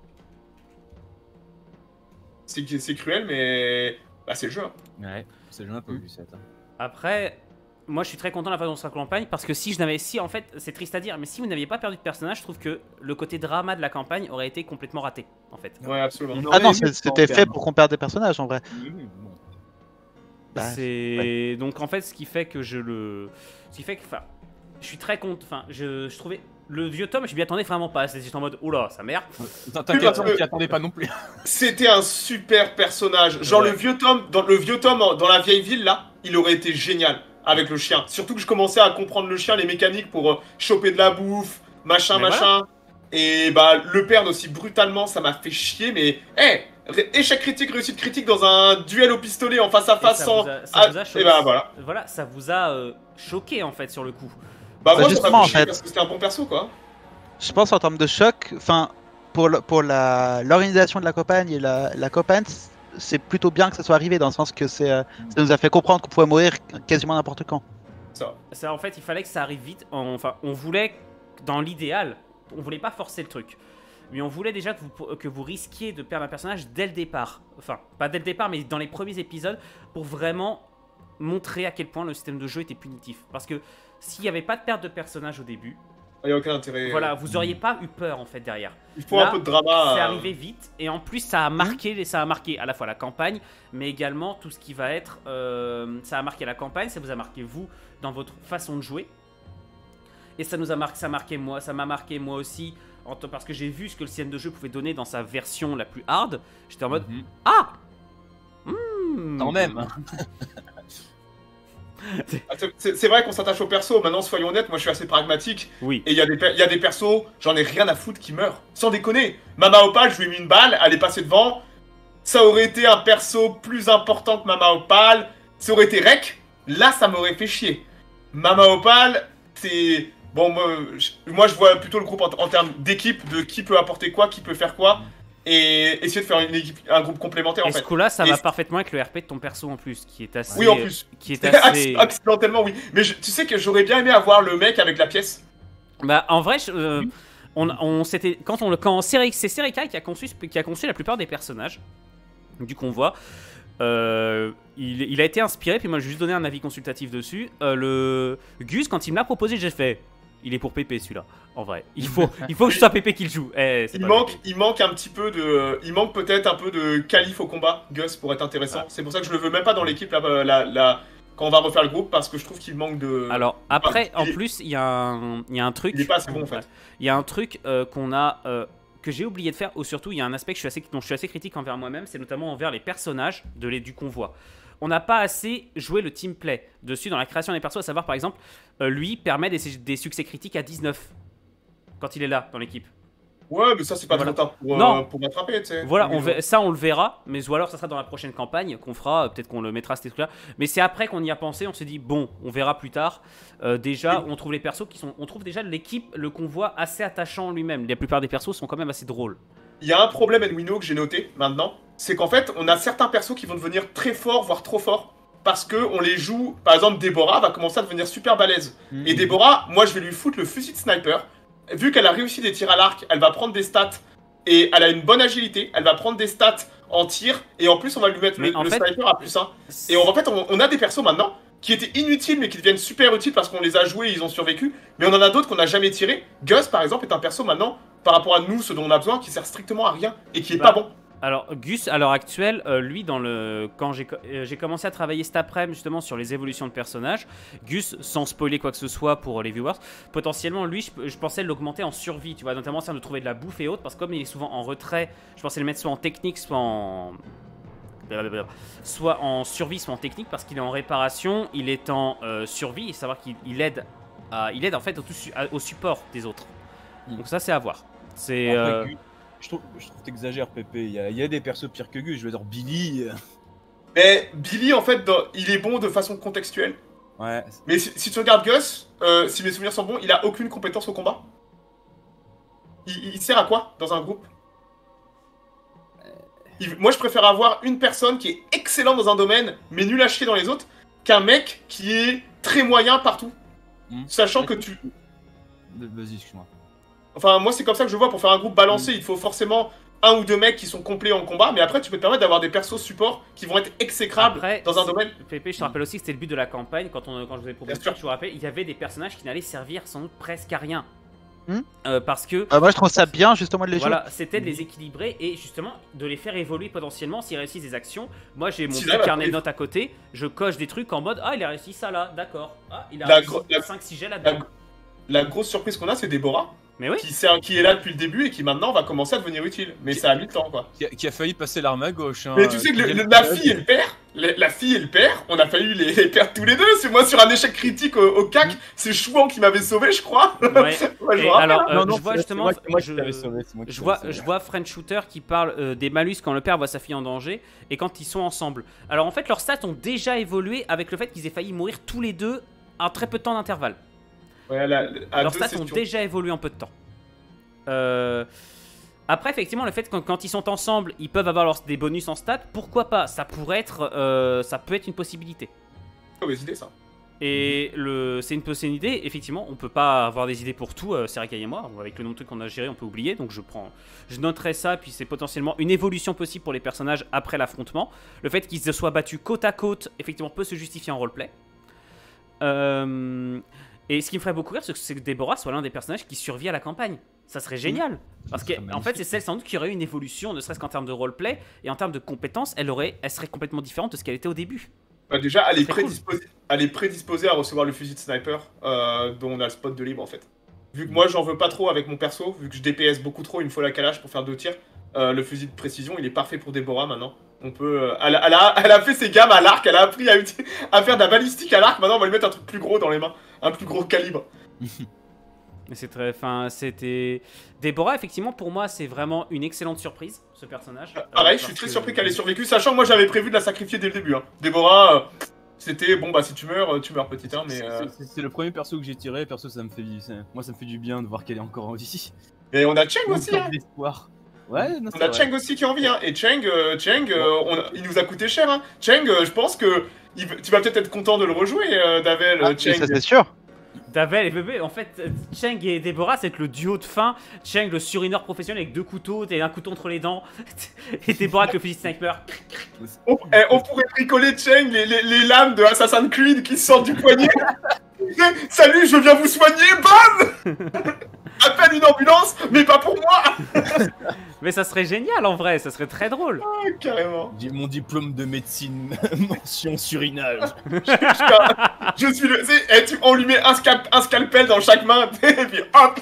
C'est c'est cruel, mais bah, c'est le jeu. hein. Ouais, c'est le jeu un peu vu ça. Après, moi je suis très content de la façon dont ça campagne parce que si je n'avais. Si en fait, c'est triste à dire, mais si vous n'aviez pas perdu de personnage, je trouve que le côté drama de la campagne aurait été complètement raté en fait. Ouais, absolument. On Ah aurait non, aimé c'est- que ça c'était en fait perde. pour qu'on perde des personnages en vrai. Oui, oui, bon. Bah, C'est donc en fait ce qui fait que je le. Ce qui fait que. Enfin, je suis très content. Enfin, je, je trouvais. Le vieux tome, je m'y attendais vraiment pas. C'était en mode, oula, sa mère. T'inquiète, parce on que- s'y attendait pas non plus. C'était un super personnage. Genre Ouais. le vieux Tom, dans le vieux Tom en- dans la vieille ville là, il aurait été génial avec le chien. Surtout que je commençais à comprendre le chien, les mécaniques pour euh, choper de la bouffe, machin, Mais machin. Et bah le perdre aussi brutalement, ça m'a fait chier. Mais hé, ré- échec critique, réussite critique dans un duel au pistolet en face à Et face ça sans. vous a- ça Ah, vous a et choqué. bah voilà. Voilà, ça vous a euh, choqué en fait sur le coup. Bah Bah, moi ça justement, m'a en fait chier fait. parce que c'était un bon perso quoi. je pense en termes de choc, enfin, pour, le- pour la- l'organisation de la campagne et la, la campagne, c'est plutôt bien que ça soit arrivé dans le sens que c'est, euh, ça nous a fait comprendre qu'on pouvait mourir quasiment n'importe quand. Ça. Ça, en fait, il fallait que ça arrive vite. Enfin, on voulait, dans l'idéal, on voulait pas forcer le truc. Mais on voulait déjà que vous, que vous risquiez de perdre un personnage dès le départ. Enfin, pas dès le départ, mais dans les premiers épisodes, pour vraiment montrer à quel point le système de jeu était punitif. Parce que s'il n'y avait pas de perte de personnage au début, Il n'y a aucun intérêt. voilà, vous auriez pas eu peur en fait derrière. Il faut Là, un peu de drama. C'est euh, arrivé vite et en plus ça a marqué, ça a marqué à la fois la campagne, mais également tout ce qui va être, euh, ça a marqué la campagne, ça vous a marqué vous dans votre façon de jouer. Et ça nous a marqué, ça a marqué moi, ça m'a marqué moi aussi, en t- parce que j'ai vu ce que le système de jeu pouvait donner dans sa version la plus hard. J'étais en mode Mhm. ah. Hmm. Quand même. Ah, c'est- C'est c'est vrai qu'on s'attache au perso, maintenant soyons honnêtes, moi je suis assez pragmatique. Oui. Et il y, a des per- il y a des persos, j'en ai rien à foutre qui meurent. Sans déconner. Mama Opal, je lui ai mis une balle, elle est passée devant. Ça aurait été un perso plus important que Mama Opal. Ça aurait été Rek. Là, ça m'aurait fait chier. Mama Opal, c'est. Bon, moi je, moi, je vois plutôt le groupe en, en termes d'équipe, de qui peut apporter quoi, qui peut faire quoi. Et essayer de faire une équipe, un groupe complémentaire en Et ce fait. coup-là, ça Et va c'est- parfaitement avec le R P de ton perso en plus, qui est assez. Oui, en plus. Qui est assez. Accidentellement, oui. Mais je- tu sais que j'aurais bien aimé avoir le mec avec la pièce. Bah, en vrai, je- euh, on, on s'était quand on le quand Seri- c'est Serika qui a conçu qui a conçu la plupart des personnages du convoi. Euh, il, il a été inspiré, puis moi j'ai juste donné un avis consultatif dessus. Euh, le Gus, quand il me l'a proposé, j'ai fait. Il est pour Pépé celui-là. En vrai, il faut, il faut que ce soit Pépé qui le joue. Eh, c'est Il pas manque, Pépé. il manque un petit peu de, il manque peut-être un peu de qualif au combat, Gus, pour être intéressant. Ah. C'est pour ça que je le veux même pas dans l'équipe là, là, là, quand on va refaire le groupe, parce que je trouve qu'il manque de. Alors après, il en est- plus, il y a un, il y a un truc. il est pas assez bon en fait. Il y a un truc euh, qu'on a euh, que j'ai oublié de faire, ou surtout il y a un aspect que je suis assez, dont je suis assez critique envers moi-même, c'est notamment envers les personnages de les, du convoi. On n'a pas assez joué le team play dessus dans la création des persos, à savoir par exemple, euh, lui permet des, des succès critiques à dix-neuf quand il est là dans l'équipe. Ouais, mais ça c'est pas Voilà. trop tard pour, euh, Non. pour m'attraper, tu sais. Voilà, Mais, on euh, ve- ça on le verra, mais ou alors ça sera dans la prochaine campagne qu'on fera, euh, peut-être qu'on le mettra ces trucs-là. Mais c'est après qu'on y a pensé, on s'est dit bon, on verra plus tard. Euh, déjà, Oui. on trouve les persos qui sont, on trouve déjà l'équipe, le convoi assez attachant lui-même. La plupart des persos sont quand même assez drôles. Il y a un problème Edwino que j'ai noté maintenant, c'est qu'en fait, on a certains persos qui vont devenir très forts, voire trop forts, parce que on les joue. Par exemple, Déborah va commencer à devenir super balèze. Mhm. Et Déborah, moi, je vais lui foutre le fusil de sniper. Vu qu'elle a réussi des tirs à l'arc, elle va prendre des stats et elle a une bonne agilité. Elle va prendre des stats en tir et en plus, on va lui mettre Mais le, en le fait- sniper à plus un. Et on, en fait, on, on a des persos maintenant qui étaient inutiles mais qui deviennent super utiles parce qu'on les a joués et ils ont survécu. Mais on en a d'autres qu'on n'a jamais tirés. Gus, par exemple, est un perso maintenant, par rapport à nous, ce dont on a besoin, qui sert strictement à rien et qui est Bah, pas bon. Alors Gus, à l'heure actuelle, euh, lui, dans le quand j'ai co- euh, j'ai commencé à travailler cet après-midi justement sur les évolutions de personnages, Gus, sans spoiler quoi que ce soit pour les viewers, potentiellement lui, je, je pensais l'augmenter en survie, tu vois, notamment en train de trouver de la bouffe et autres, parce que comme il est souvent en retrait, je pensais le mettre soit en technique, soit en blablabla, soit en survie, soit en technique, parce qu'il est en réparation, il est en euh, survie, et savoir qu'il il aide, à, il aide en fait au, tout su- à- au support des autres. Mm. Donc ça c'est à voir. C'est Après, euh, Gus, je trouve, je trouve que t'exagères, Pépé. Il y, a, il y a des persos pires que Gus. Je veux dire, Billy. euh, Mais Billy, en fait, dans- il est bon de façon contextuelle. Ouais. Mais si, si tu regardes Gus, euh, si mes souvenirs sont bons, il a aucune compétence au combat. Il, il sert à quoi dans un groupe? Il- moi, je préfère avoir une personne qui est excellente dans un domaine, mais nul à chier dans les autres, qu'un mec qui est très moyen partout. Hmm. Sachant que tu... Vas-y, excuse-moi. Enfin, moi, c'est comme ça que je vois, pour faire un groupe balancé, il faut forcément un ou deux mecs qui sont complets en combat, mais après, tu peux te permettre d'avoir des persos support qui vont être exécrables Après, dans un domaine. Pépé, je te rappelle aussi que c'était le but de la campagne. Quand, on, quand je vous ai proposé, Bien sûr. je vous rappelle, il y avait des personnages qui n'allaient servir sans doute presque à rien. Hmm. Euh, parce que Euh, moi, je trouve ça bien justement de les jouer. voilà, c'était de les équilibrer et justement de les faire évoluer potentiellement s'ils réussissent des actions. Moi j'ai mon S'ils petit arrivent à carnet de trouver- notes à côté, je coche des trucs en mode ah il a réussi ça là, d'accord. Ah il a La réussi gro- la- cinq six jets La, là-dedans. la grosse surprise qu'on a, c'est Déborah, Mais oui, qui, sert- qui est là depuis le début et qui maintenant va commencer à devenir utile. Mais ça a mis le temps, quoi. Qui a, qui a failli passer l'arme à gauche. Hein, Mais tu sais que le- le- la fille et le père, la, la fille et le père, on a failli les, les perdre tous les deux. C'est moi sur un échec critique au, au C A C, c'est Chouan qui m'avait sauvé, je crois. ouais. Ouais, je Et me rappelle, alors, hein. euh, Non, non, je vois c'est- justement, c'est moi, moi qui je- t'avais sauvé, c'est moi qui Je t'avais vois, sauvé. je vois French Shooter qui parle euh, des malus quand le père voit sa fille en danger et quand ils sont ensemble. Alors en fait, leurs stats ont déjà évolué avec le fait qu'ils aient failli mourir tous les deux à très peu de temps d'intervalle. Ouais, la- à Leurs deux, stats c'est ont sûr. déjà évolué en peu de temps. Euh... Après, effectivement, le fait que quand ils sont ensemble, ils peuvent avoir leurs- des bonus en stats, pourquoi pas? Ça pourrait être, euh, ça peut être une possibilité. Mauvaise idée, ça. Et le, c'est une, c'est une idée, effectivement, on peut pas avoir des idées pour tout, euh, Serika et moi, avec le nombre de trucs qu'on a géré, on peut oublier, donc je prends, je noterai ça, puis c'est potentiellement une évolution possible pour les personnages après l'affrontement. Le fait qu'ils se soient battus côte à côte, effectivement, peut se justifier en roleplay. Euh, et ce qui me ferait beaucoup rire, c'est que- c'est que Déborah soit l'un des personnages qui survit à la campagne. Ça serait génial, parce serait qu'en fait magnifique. c'est celle sans doute qui aurait eu une évolution, ne serait-ce qu'en termes de roleplay, et en termes de compétences, elle, aurait, elle serait complètement différente de ce qu'elle était au début. Bah, déjà, elle est, serait cool. prédisposée, elle est prédisposée à recevoir le fusil de sniper euh, dont on a le spot de libre en fait. Vu que moi j'en veux pas trop avec mon perso, vu que je D P S beaucoup trop une fois la calage pour faire deux tirs, euh, le fusil de précision il est parfait pour Déborah maintenant. On peut, euh, elle, a- elle, a, elle a fait ses gammes à l'arc, elle a appris à, uti- à faire de la balistique à l'arc, maintenant on va lui mettre un truc plus gros dans les mains, un plus gros calibre. Mais c'est très, enfin, c'était Déborah. Effectivement, pour moi, c'est vraiment une excellente surprise, ce personnage. Euh, Euh, Pareil, je parce suis très que- surpris qu'elle ait survécu, sachant que moi j'avais prévu de la sacrifier dès le début. Hein. Déborah, euh, c'était bon bah si tu meurs, euh, tu meurs petit, hein, mais. C'est- euh, c'est- C'est le premier perso que j'ai tiré, perso ça me fait du- ça- moi ça me fait du bien de voir qu'elle est encore en vie. Et on a Cheng aussi, hein. l'espoir. Ouais, non, On c'est a vrai. Cheng aussi qui est en vie, hein. Et Cheng, euh, Cheng euh, on a- il nous a coûté cher, hein. Cheng, euh, je pense que il veut- tu vas peut-être être content de le rejouer, euh, Davel, Ah, euh, mais Cheng. ça c'est sûr. Davel et bébé, en fait, euh, Cheng et Déborah, c'est le duo de fin. Cheng, le surineur professionnel avec deux couteaux, et un couteau entre les dents. Et Déborah avec le fusil de sniper. On, eh, on pourrait bricoler Cheng, les, les, les lames de Assassin's Creed qui sortent du poignet. Salut, je viens vous soigner, bam. Appelle une ambulance, mais pas pour moi. Mais ça serait génial en vrai, ça serait très drôle. Ah, carrément. J'ai mon diplôme de médecine, mention surinage. Je suis le. c'est- eh, tu- on lui met un, scalp- un scalpel dans chaque main, et puis hop.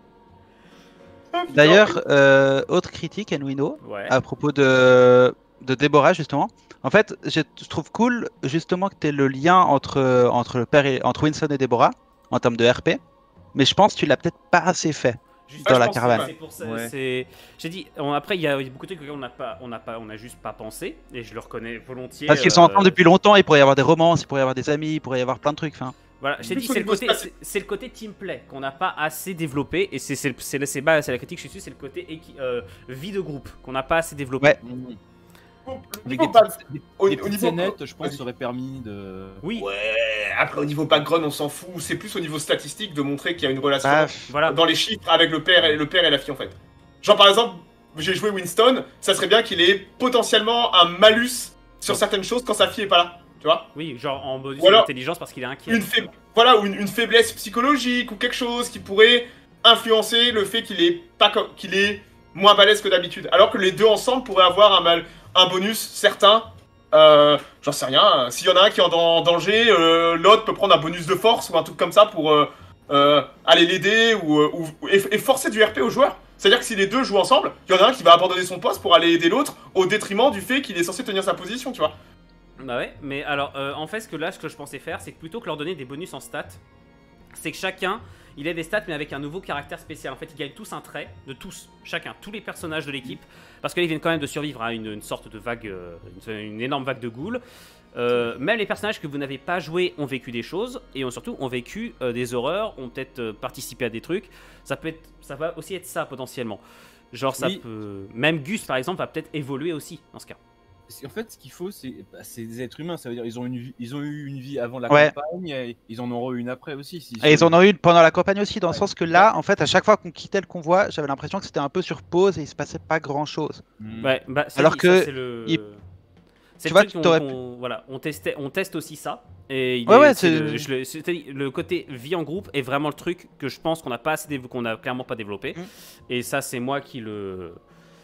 Ah, putain. D'ailleurs, euh, autre critique, Enwino, Ouais. à propos de, de Déborah, justement. En fait, je je trouve cool, justement, que tu aies le lien entre, entre, le père et, entre Winston et Déborah, en termes de R P. Mais je pense que tu l'as peut-être pas assez fait. Juste dans je la pense que caravane. C'est pour ça, Ouais. c'est. J'ai dit. on- après, il y a beaucoup de trucs auxquels on n'a pas, on n'a pas, on a juste pas pensé, et je le reconnais volontiers. Parce qu'ils sont euh, ensemble depuis longtemps, il pourrait y avoir des romances, il pourrait y avoir des amis, il pourrait y avoir plein de trucs. Enfin, Voilà, je t'ai Plus dit, au c'est le niveau côté, stat- c'est c'est le côté team play qu'on n'a pas assez développé, et c'est c'est le- c'est le- c'est bas- c'est la critique que je suis dessus, c'est le côté équi- euh, vie de groupe qu'on n'a pas assez développé. Ouais. Mmh. Le Avec niveau des back- petites, des, au- des au petites niveau- scénettes, je pense, Vas-y. ça aurait permis de. Oui, Ouais, après au niveau background, on s'en fout. C'est plus au niveau statistique de montrer qu'il y a une relation bah, voilà. dans les chiffres avec le père et le père et la fille en fait. Genre par exemple, j'ai joué Winston, ça serait bien qu'il ait potentiellement un malus sur certaines choses quand sa fille est pas là, tu vois. Oui, genre en bonus Ou alors- d'intelligence parce qu'il est inquiet. Une faib- voilà, ou une, une faiblesse psychologique ou quelque chose qui pourrait influencer le fait qu'il est pas co- qu'il est moins balèze que d'habitude. Alors que les deux ensemble pourraient avoir un mal, un bonus certain. Euh, J'en sais rien. S'il y en a un qui est en dan- danger, euh, l'autre peut prendre un bonus de force ou un truc comme ça pour euh, euh, aller l'aider ou, euh, ou- et, et forcer du R P aux joueurs. C'est-à-dire que si les deux jouent ensemble, il y en a un qui va abandonner son poste pour aller aider l'autre au détriment du fait qu'il est censé tenir sa position, tu vois. Bah ouais, mais alors euh, en fait, ce que là, ce que je pensais faire, c'est que plutôt que leur donner des bonus en stats, c'est que chacun, il ait des stats mais avec un nouveau caractère spécial. En fait, ils gagnent tous un trait, de tous, chacun, tous les personnages de l'équipe, parce qu'ils viennent quand même de survivre à une, une sorte de vague, euh, une, une énorme vague de ghouls. Euh, même les personnages que vous n'avez pas joués ont vécu des choses et ont surtout ont vécu euh, des horreurs, ont peut-être euh, participé à des trucs. Ça peut être, ça va aussi être ça potentiellement. Genre ça Oui. peut, même Gus par exemple va peut-être évoluer aussi dans ce cas. Parce qu'en fait, ce qu'il faut, c'est bah, c'est des êtres humains. Ça veut dire ils ont une vie- ils ont eu une vie avant la Ouais. campagne, et ils en auront eu une après aussi. si- et ils en ont eu une pendant la campagne aussi, dans le sens que là, en fait, à chaque fois qu'on quittait le convoi, j'avais l'impression que c'était un peu sur pause et il se passait pas grand chose. Mm. Ouais, bah, ça Alors dit, que ça, c'est le... il- c'est tu le vois, truc tu qu'on- t'aurais qu'on- voilà, on testait, on teste aussi ça. Et il Ouais, est- ouais, c'est c'est- le, je le- c'est-à-dire, le côté vie en groupe est vraiment le truc que je pense qu'on n'a pas assez, dév- qu'on a clairement pas développé. Mm. Et ça, c'est moi qui le.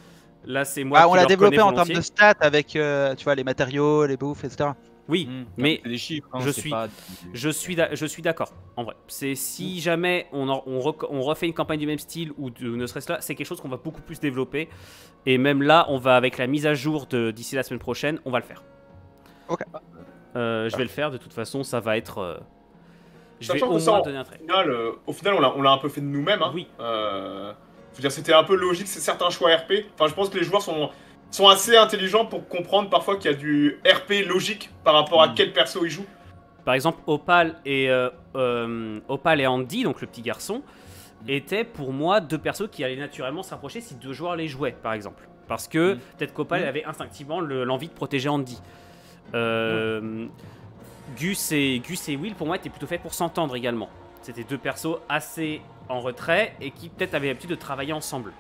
Là, c'est moi. Ah, qui on le l'a reconnais développé en termes volontiers. de stats avec, euh, tu vois, les matériaux, les bouffes, et cetera. Oui, Mm. mais C'est des chiffres. hein, je c'est suis- pas- Je suis, d'a- je suis d'accord, en vrai. C'est si jamais on, en- on, rec- on refait une campagne du même style ou de- ne serait-ce là, c'est quelque chose qu'on va beaucoup plus développer. Et même là, on va avec la mise à jour de d'ici la semaine prochaine, on va le faire. Ok. Euh, je vais le faire. De toute façon, ça va être. euh, je vais Sachant au que ça, moins on- donner un trait. Au final, euh, au final, on l'a- on l'a un peu fait de nous-mêmes. Hein. Oui. Euh, je veux dire, c'était un peu logique, c'est certains choix R P. Enfin, je pense que les joueurs sont, sont assez intelligents pour comprendre parfois qu'il y a du R P logique par rapport à Mm. quel perso ils jouent. Par exemple, Opal et euh, euh, Opal et Andy, donc le petit garçon. étaient pour moi deux persos qui allaient naturellement se rapprocher si deux joueurs les jouaient, par exemple. Parce que Mm. peut-être qu'Opal Mm. avait instinctivement le- l'envie de protéger Andy. Euh, mm. Gus, et, Gus et Will, pour moi, étaient plutôt faits pour s'entendre également. C'était deux persos assez en retrait et qui peut-être avaient l'habitude de travailler ensemble.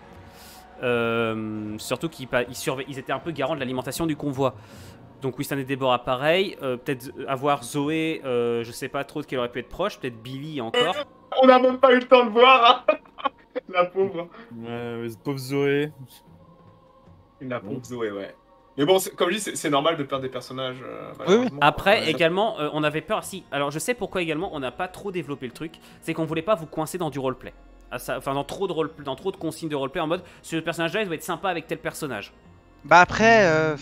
Euh, surtout qu'ils ils surve- ils étaient un peu garants de l'alimentation du convoi. Donc Winston et Deborah pareil, euh, peut-être avoir Zoé, euh, je sais pas trop de qui aurait pu être proche, peut-être Billy encore. On n'a même pas eu le temps de voir. Hein. La pauvre. Ouais, ouais, pauvre Zoé. La pauvre Zoé, ouais. Mais bon, c'est- comme je dis, c'est c'est normal de perdre des personnages. euh, oui. malheureusement. Après Ouais, également, euh, on avait peur, si, alors je sais pourquoi également on n'a pas trop développé le truc, c'est qu'on voulait pas vous coincer dans du roleplay. Ah, ça- Enfin dans trop de roleplay, dans trop de consignes de roleplay en mode, ce personnage-là il doit être sympa avec tel personnage. Bah après, euh,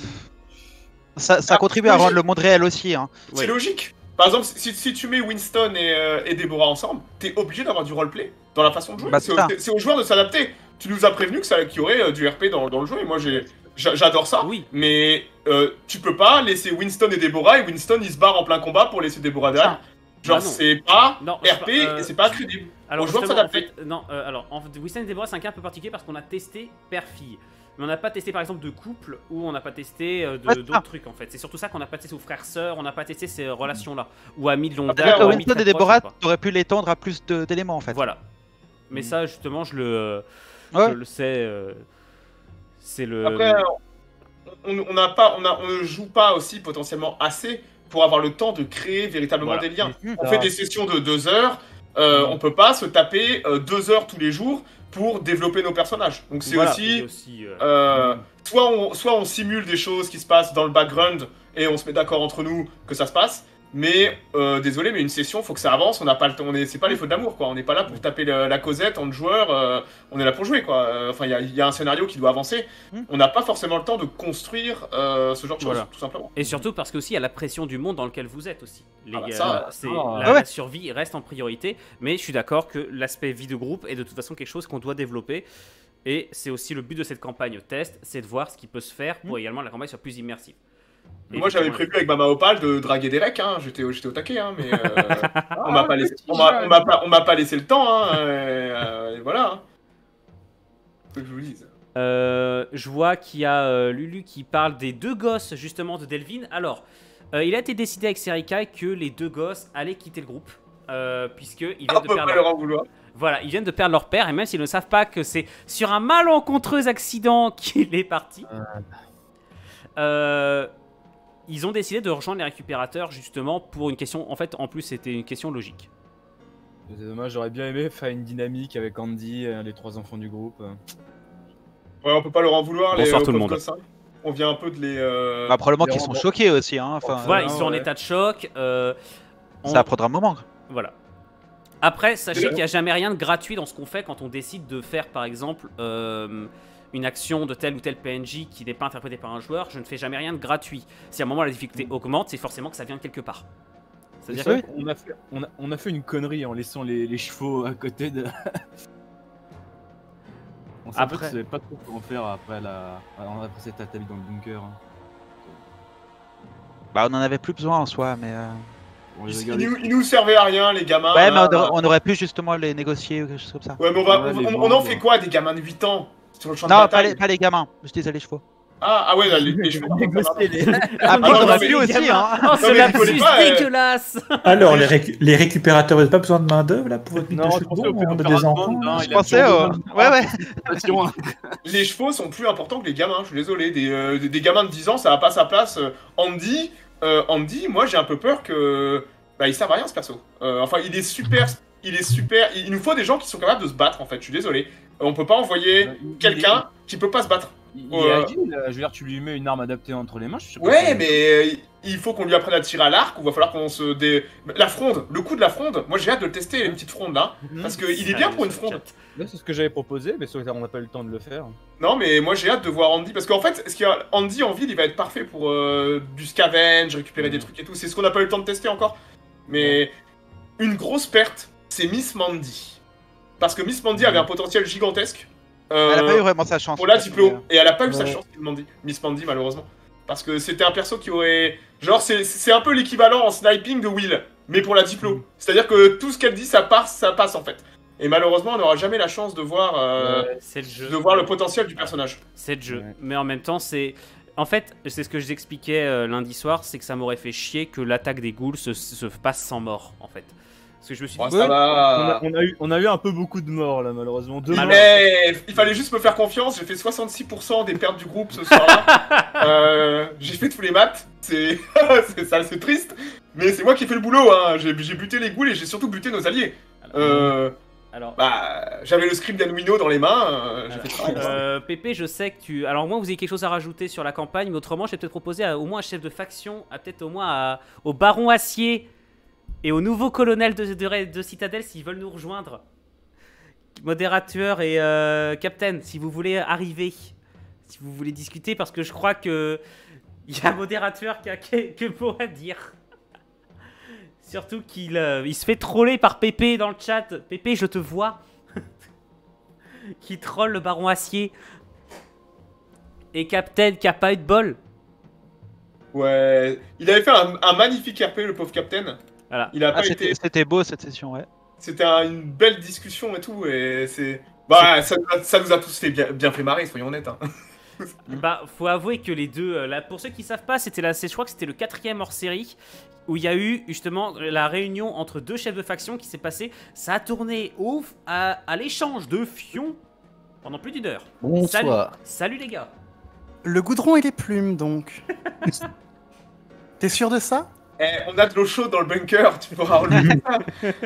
ça, ça Ah, contribue à oui, rendre j'ai- le monde réel aussi. Hein. C'est Ouais. logique. Par exemple, si, si tu mets Winston et, euh, et Deborah ensemble, t'es obligé d'avoir du roleplay dans la façon de jouer. Bah, c'est c'est ça. au- c'est aux joueurs de s'adapter. Tu nous as prévenu que ça- qu'il y aurait euh, du R P dans, dans le jeu, et moi j'ai, j'a- j'adore ça. Oui. Mais euh, tu peux pas laisser Winston et Deborah, et Winston il se barre en plein combat pour laisser Deborah derrière. Genre, Ah non. c'est pas Non, c'est R P pas, euh, et c'est pas crédible. Alors Aux joueurs de justement, en s'adapter. fait, non, euh, alors en fait, Winston et Deborah c'est un cas un peu particulier parce qu'on a testé père-fille. Mais on n'a pas testé par exemple de couple ou on n'a pas testé euh, de- Ouais, c'est d'autres ça. trucs en fait. C'est surtout ça qu'on n'a pas testé aux frères-sœurs, on n'a pas testé ces relations-là. Ou amis de longue Après, date. ouais, ou Euh, amis Winston très et proches Deborah, ou pas. t'aurais pu l'étendre à plus de- d'éléments en fait. Voilà. Mais Mm. ça justement je le, Ouais. je le sais. euh, c'est le. Après, on on n'a pas, on, a, on ne joue pas aussi potentiellement assez pour avoir le temps de créer véritablement Voilà. des liens. Mmh. On fait des sessions de deux heures, euh, on peut pas se taper euh, deux heures tous les jours pour développer nos personnages. Donc c'est Voilà, aussi, c'est aussi, euh, euh, soit, on, soit on simule des choses qui se passent dans le background et on se met d'accord entre nous que ça se passe. Mais euh, désolé, mais une session, faut que ça avance. On n'a pas le temps. On est, c'est pas les fautes d'amour, quoi. On n'est pas là pour taper le- la causette entre joueurs. euh, on est là pour jouer, quoi. Euh, Enfin, il y a, il y a un scénario qui doit avancer. Mm. On n'a pas forcément le temps de construire euh, ce genre de choses, Voilà. tout simplement. Et surtout parce que aussi il y a la pression du monde dans lequel vous êtes aussi. Les Ah bah gars, ça, c'est ah, la, ouais. la survie reste en priorité, mais je suis d'accord que l'aspect vie de groupe est de toute façon quelque chose qu'on doit développer. Et c'est aussi le but de cette campagne test, c'est de voir ce qui peut se faire pour également que la campagne soit plus immersive. Et Moi, j'avais effectivement, prévu avec Mama Opal de draguer des recs. Hein. J'étais, au- j'étais au taquet, hein, mais euh, on m'a Ah, pas laissé. petit On m'a, jeune. on m'a pas, on m'a pas laissé le temps. Hein, et, euh, et voilà. Hein. Faut que je vous le dise. Euh, je vois qu'il y a euh, Lulu qui parle des deux gosses justement de Delvin. Alors, euh, il a été décidé avec Serika que les deux gosses allaient quitter le groupe. Euh, Puisqu'ils On viennent de peut perdre pas leur... leur en vouloir. Voilà, ils viennent de perdre leur père et même s'ils ne savent pas que c'est sur un malencontreux accident qu'il est parti, euh, ils ont décidé de rejoindre les récupérateurs justement pour une question. En fait, en plus, c'était une question logique. C'est dommage, j'aurais bien aimé faire une dynamique avec Andy, euh, les trois enfants du groupe. Ouais, on peut pas leur en vouloir. Bonsoir les, tout le aux monde. pauvres gosses, hein. On vient un peu de les. euh, Bah, probablement les qu'ils sont rendre- choqués aussi. Hein. Enfin, Voilà, euh, ils sont en ouais. état de choc. euh, on- ça prendra un moment. Voilà. Après, sachez Déjà. qu'il n'y a jamais rien de gratuit dans ce qu'on fait quand on décide de faire, par exemple, euh, une action de tel ou tel P N J qui n'est pas interprété par un joueur. Je ne fais jamais rien de gratuit. Si à un moment la difficulté augmente, c'est forcément que ça vient de quelque part. C'est-à-dire C'est que- vrai qu'on a fait, on a, on a fait une connerie en laissant les, les chevaux à côté de. On savait Après- qu'on savait pas trop comment faire après la, après cette attaque dans le bunker. hein. Bah, on en avait plus besoin en soi, mais. euh, On les a Ils, gardés. ils nous, ils nous servaient à rien, les gamins. Ouais, là. mais on aurait, on aurait pu justement les négocier ou quelque chose comme ça. Ouais, mais on, va, Ouais, on, les on- bons, on en ouais. fait quoi des gamins de huit ans sur le champ de Non, pas bataille les, pas les gamins, je disais les chevaux. Ah, ah ouais, là, les, les chevaux. Négocier les- Ah, non, on non, aurait mais pu les aussi, gamins- hein. Oh, ce mais lapsus vous voulez pas, euh, dégueulasse. Alors, les, récu- les récupérateurs, vous n'avez pas besoin de main-d'œuvre là pour votre Non, de je chevaux, pensais au on a Peter des Pan, enfants. non, Je il a pensais, toujours euh, besoin de- ouais, ouais. Attention, hein. Les chevaux sont plus importants que les gamins, je suis désolé. Des, euh, des, des gamins de dix ans, ça a pas sa place. Euh, Andy, euh, Andy, moi j'ai un peu peur que. Bah, il sert à rien ce perso. Euh, enfin, il est super. Il est super. Il il nous faut des gens qui sont capables de se battre en fait, je suis désolé. Euh, On peut pas envoyer Il- il quelqu'un est- qui peut pas se battre. Il, il Ouais. est agile, euh, je veux dire, tu lui mets une arme adaptée entre les mains. Je sais pas Ouais, si- mais euh, il faut qu'on lui apprenne à tirer à l'arc, ou va falloir qu'on se. Dé... La fronde, le coup de la fronde, moi j'ai hâte de le tester, les petites frondes là. Parce qu'il est bien pour une fronde. Ouais, c'est ce que j'avais proposé, mais sauf qu'on n'a pas eu le temps de le faire. Non, mais moi j'ai hâte de voir Andy, parce qu'en fait, ce qu'il y a, Andy en ville, il va être parfait pour euh, du scavenge, récupérer Mm. des trucs et tout. C'est ce qu'on n'a pas eu le temps de tester encore. Mais une grosse perte, c'est Miss Mandy. Parce que Miss Mandy avait un potentiel gigantesque. euh, Elle a pas eu vraiment sa chance. pour la Mais, diplo. euh, Et elle a pas eu sa Ouais. chance, Miss Mandy, Miss Mandy, malheureusement. Parce que c'était un perso qui aurait. Genre, c'est c'est un peu l'équivalent en sniping de Will, mais pour la diplo. C'est-à-dire que tout ce qu'elle dit, ça passe, ça passe en fait. Et malheureusement, on n'aura jamais la chance de voir, euh, C'est le jeu. de voir le potentiel du personnage. C'est le jeu. Ouais. Mais en même temps, c'est. En fait, c'est ce que je vous expliquais euh, lundi soir, c'est que ça m'aurait fait chier que l'attaque des ghouls se, se passe sans mort, en fait. Parce que je me suis dit. Bon, ça On a, va. on a eu, on a eu un peu beaucoup de morts là, malheureusement. Deux morts. Mais il fallait juste me faire confiance. J'ai fait soixante-six pour cent des pertes du groupe ce soir-là. euh, j'ai fait tous les maths. C'est c'est ça, c'est triste. Mais c'est moi qui ai fait le boulot. Hein. J'ai j'ai buté les ghouls et j'ai surtout buté nos alliés. Euh, Alors. bah, j'avais le script d'Anuino dans les mains. Euh, j'ai fait le travail. Euh, Pépé, je sais que tu. Alors, au moins, vous avez quelque chose à rajouter sur la campagne, mais autrement, je vais peut-être proposer à, au moins un chef de faction, à peut-être au moins à- au Baron Acier et au nouveau colonel de, de, de Citadel s'ils veulent nous rejoindre. Modérateur et euh, Captain, si vous voulez arriver, si vous voulez discuter, parce que je crois que il y a un modérateur qui a que, que pour à dire. Surtout qu'il euh, il se fait troller par Pépé dans le chat. Pépé, je te vois. Qui troll le Baron Acier. Et Captain qui a pas eu de bol. Ouais, il avait fait un, un magnifique R P, le pauvre Captain. Voilà. Il a Ah, pas c'était été. c'était beau cette session, ouais. C'était un- une belle discussion et tout, et c'est. Bah, ça, nous a- ça nous a tous fait bien, bien fait marrer, soyons honnêtes. Hein. Bah, faut avouer que les deux. euh, Là, pour ceux qui savent pas, c'était la, c'est- je crois que c'était le quatrième hors série où il y a eu justement la réunion entre deux chefs de faction qui s'est passé. Ça a tourné ouf à, à l'échange de fions pendant plus d'une heure. Bonsoir. Salut, salut les gars. Le goudron et les plumes, donc. T'es sûr de ça? Eh, on a de l'eau chaude dans le bunker, tu pourras relever ça.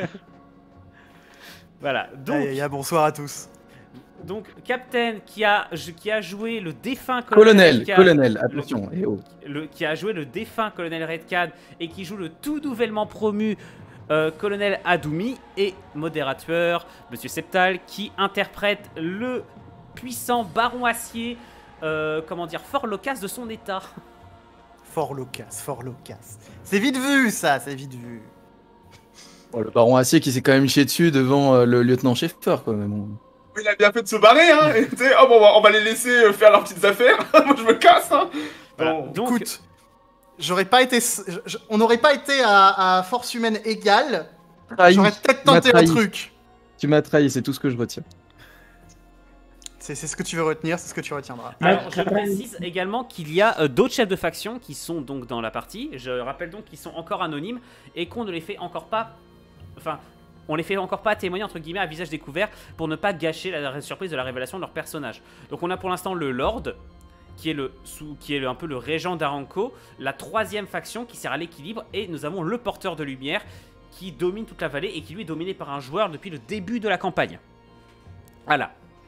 Voilà. Donc, Aïe, aïe, aïe, bonsoir à tous. donc Captain qui a, qui a joué le défunt colonel. Colonel, Redcad, colonel, attention. Eh oh. le- qui a joué le défunt colonel Redcad et qui joue le tout nouvellement promu euh, colonel Adoumi, et modérateur Monsieur Septal qui interprète le puissant Baron Acier, euh, comment dire, fort loquace de son état. Fort loquace, fort loquace. C'est vite vu, ça, c'est vite vu. Bon, le baron Acier qui s'est quand même chié dessus devant euh, le lieutenant Schaeffer, quoi. Mais bon. Il a bien fait de se barrer, hein. Et, tu sais, oh, bon, on va- on va les laisser euh, faire leurs petites affaires. Moi, je me casse, hein. Voilà. Bon. Donc, Écoute, j'aurais pas été, je- je- on n'aurait pas été à, à force humaine égale. Trahi. J'aurais peut-être Tu m'as tenté un trahi. truc. Tu m'as trahi, c'est tout ce que je retiens. C'est c'est ce que tu veux retenir, c'est ce que tu retiendras. alors, je précise également qu'il y a euh, d'autres chefs de faction qui sont donc dans la partie. Je rappelle donc qu'ils sont encore anonymes et qu'on ne les fait encore pas. Enfin, on les fait encore pas témoigner entre guillemets à visage découvert pour ne pas gâcher la, la surprise de la révélation de leur personnage. Donc, on a pour l'instant le Lord, qui est, le, sous, qui est le, un peu le régent d'Aranco, la troisième faction qui sert à l'équilibre, et nous avons le porteur de lumière qui domine toute la vallée et qui lui est dominé par un joueur depuis le début de la campagne. Voilà.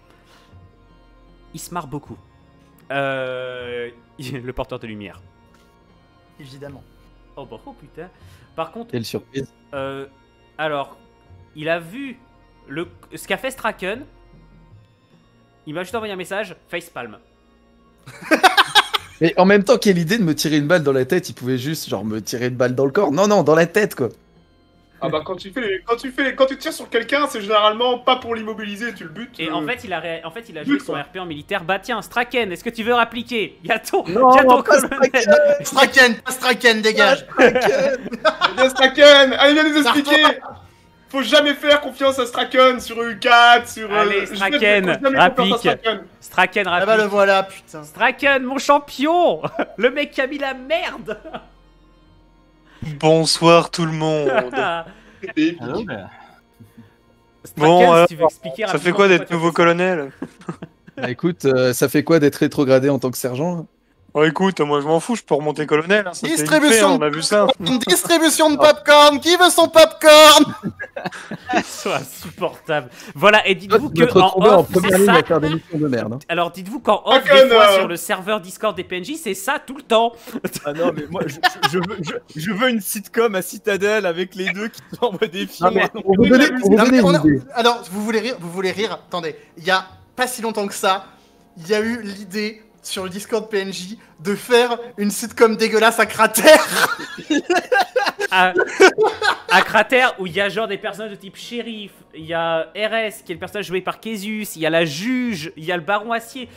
Il se marre beaucoup. Euh, le porteur de lumière. Évidemment. Oh bah oh putain. Par contre, Quelle surprise. euh, alors, il a vu le, ce qu'a fait Straken. Il m'a juste envoyé un message, facepalm. Mais en même temps, quelle idée de me tirer une balle dans la tête. Il pouvait juste, genre, me tirer une balle dans le corps. Non, non, dans la tête, quoi. Ah bah, quand tu fais les- quand tu fais les- quand tu tires sur quelqu'un, c'est généralement pas pour l'immobiliser, tu le butes. Et euh, en fait, il a, ré- en fait, il a joué But, son quoi. R P en militaire. Bah tiens, Straken, est-ce que tu veux réappliquer? Il y a ton, Non, il y a ton pas colonel. Straken, pas Straken, dégage. Bien Straken, allez viens nous expliquer. Faut jamais faire confiance à Straken sur U quatre, sur. euh, Allez, jamais- Straken, faut jamais rapplique. confiance à Straken. Straken, Ah rapide. bah le voilà, putain. Straken, mon champion. Le mec qui a mis la merde. Bonsoir tout le monde. Et puis, Straken, Bon, si alors, tu veux expliquer Ça fait rapidement quoi d'être pourquoi tu as nouveau fait ça. colonel? Bah écoute, euh, ça fait quoi d'être rétrogradé en tant que sergent? Oh écoute, moi je m'en fous, je peux remonter colonel. Hein, ça fait vite fait, Distribution on a vu ça. Distribution de popcorn. Qui veut son popcorn? Ils sont insupportables. Voilà, et dites-vous Tu vas que te en retrouver en off, première c'est ligne ça. à faire des missions de merde. hein. Alors dites-vous qu'en off, Straken, des fois, euh, sur le serveur Discord des P N J, c'est ça tout le temps. Ah non, mais moi, je, je- je veux, je, je veux une sitcom à Citadel avec les deux qui s'envoient des films. Non, mais pour vous donner, pour vous Non, mais donner on une a- idée. Alors, vous voulez rire, vous voulez rire. Attendez, il y a pas si longtemps que ça, il y a eu l'idée sur le Discord P N J de faire une sitcom dégueulasse à cratère. À, à Cratère, où il y a genre des personnages de type shérif, il y a R S qui est le personnage joué par Késus, il y a la juge, il y a le baron Acier.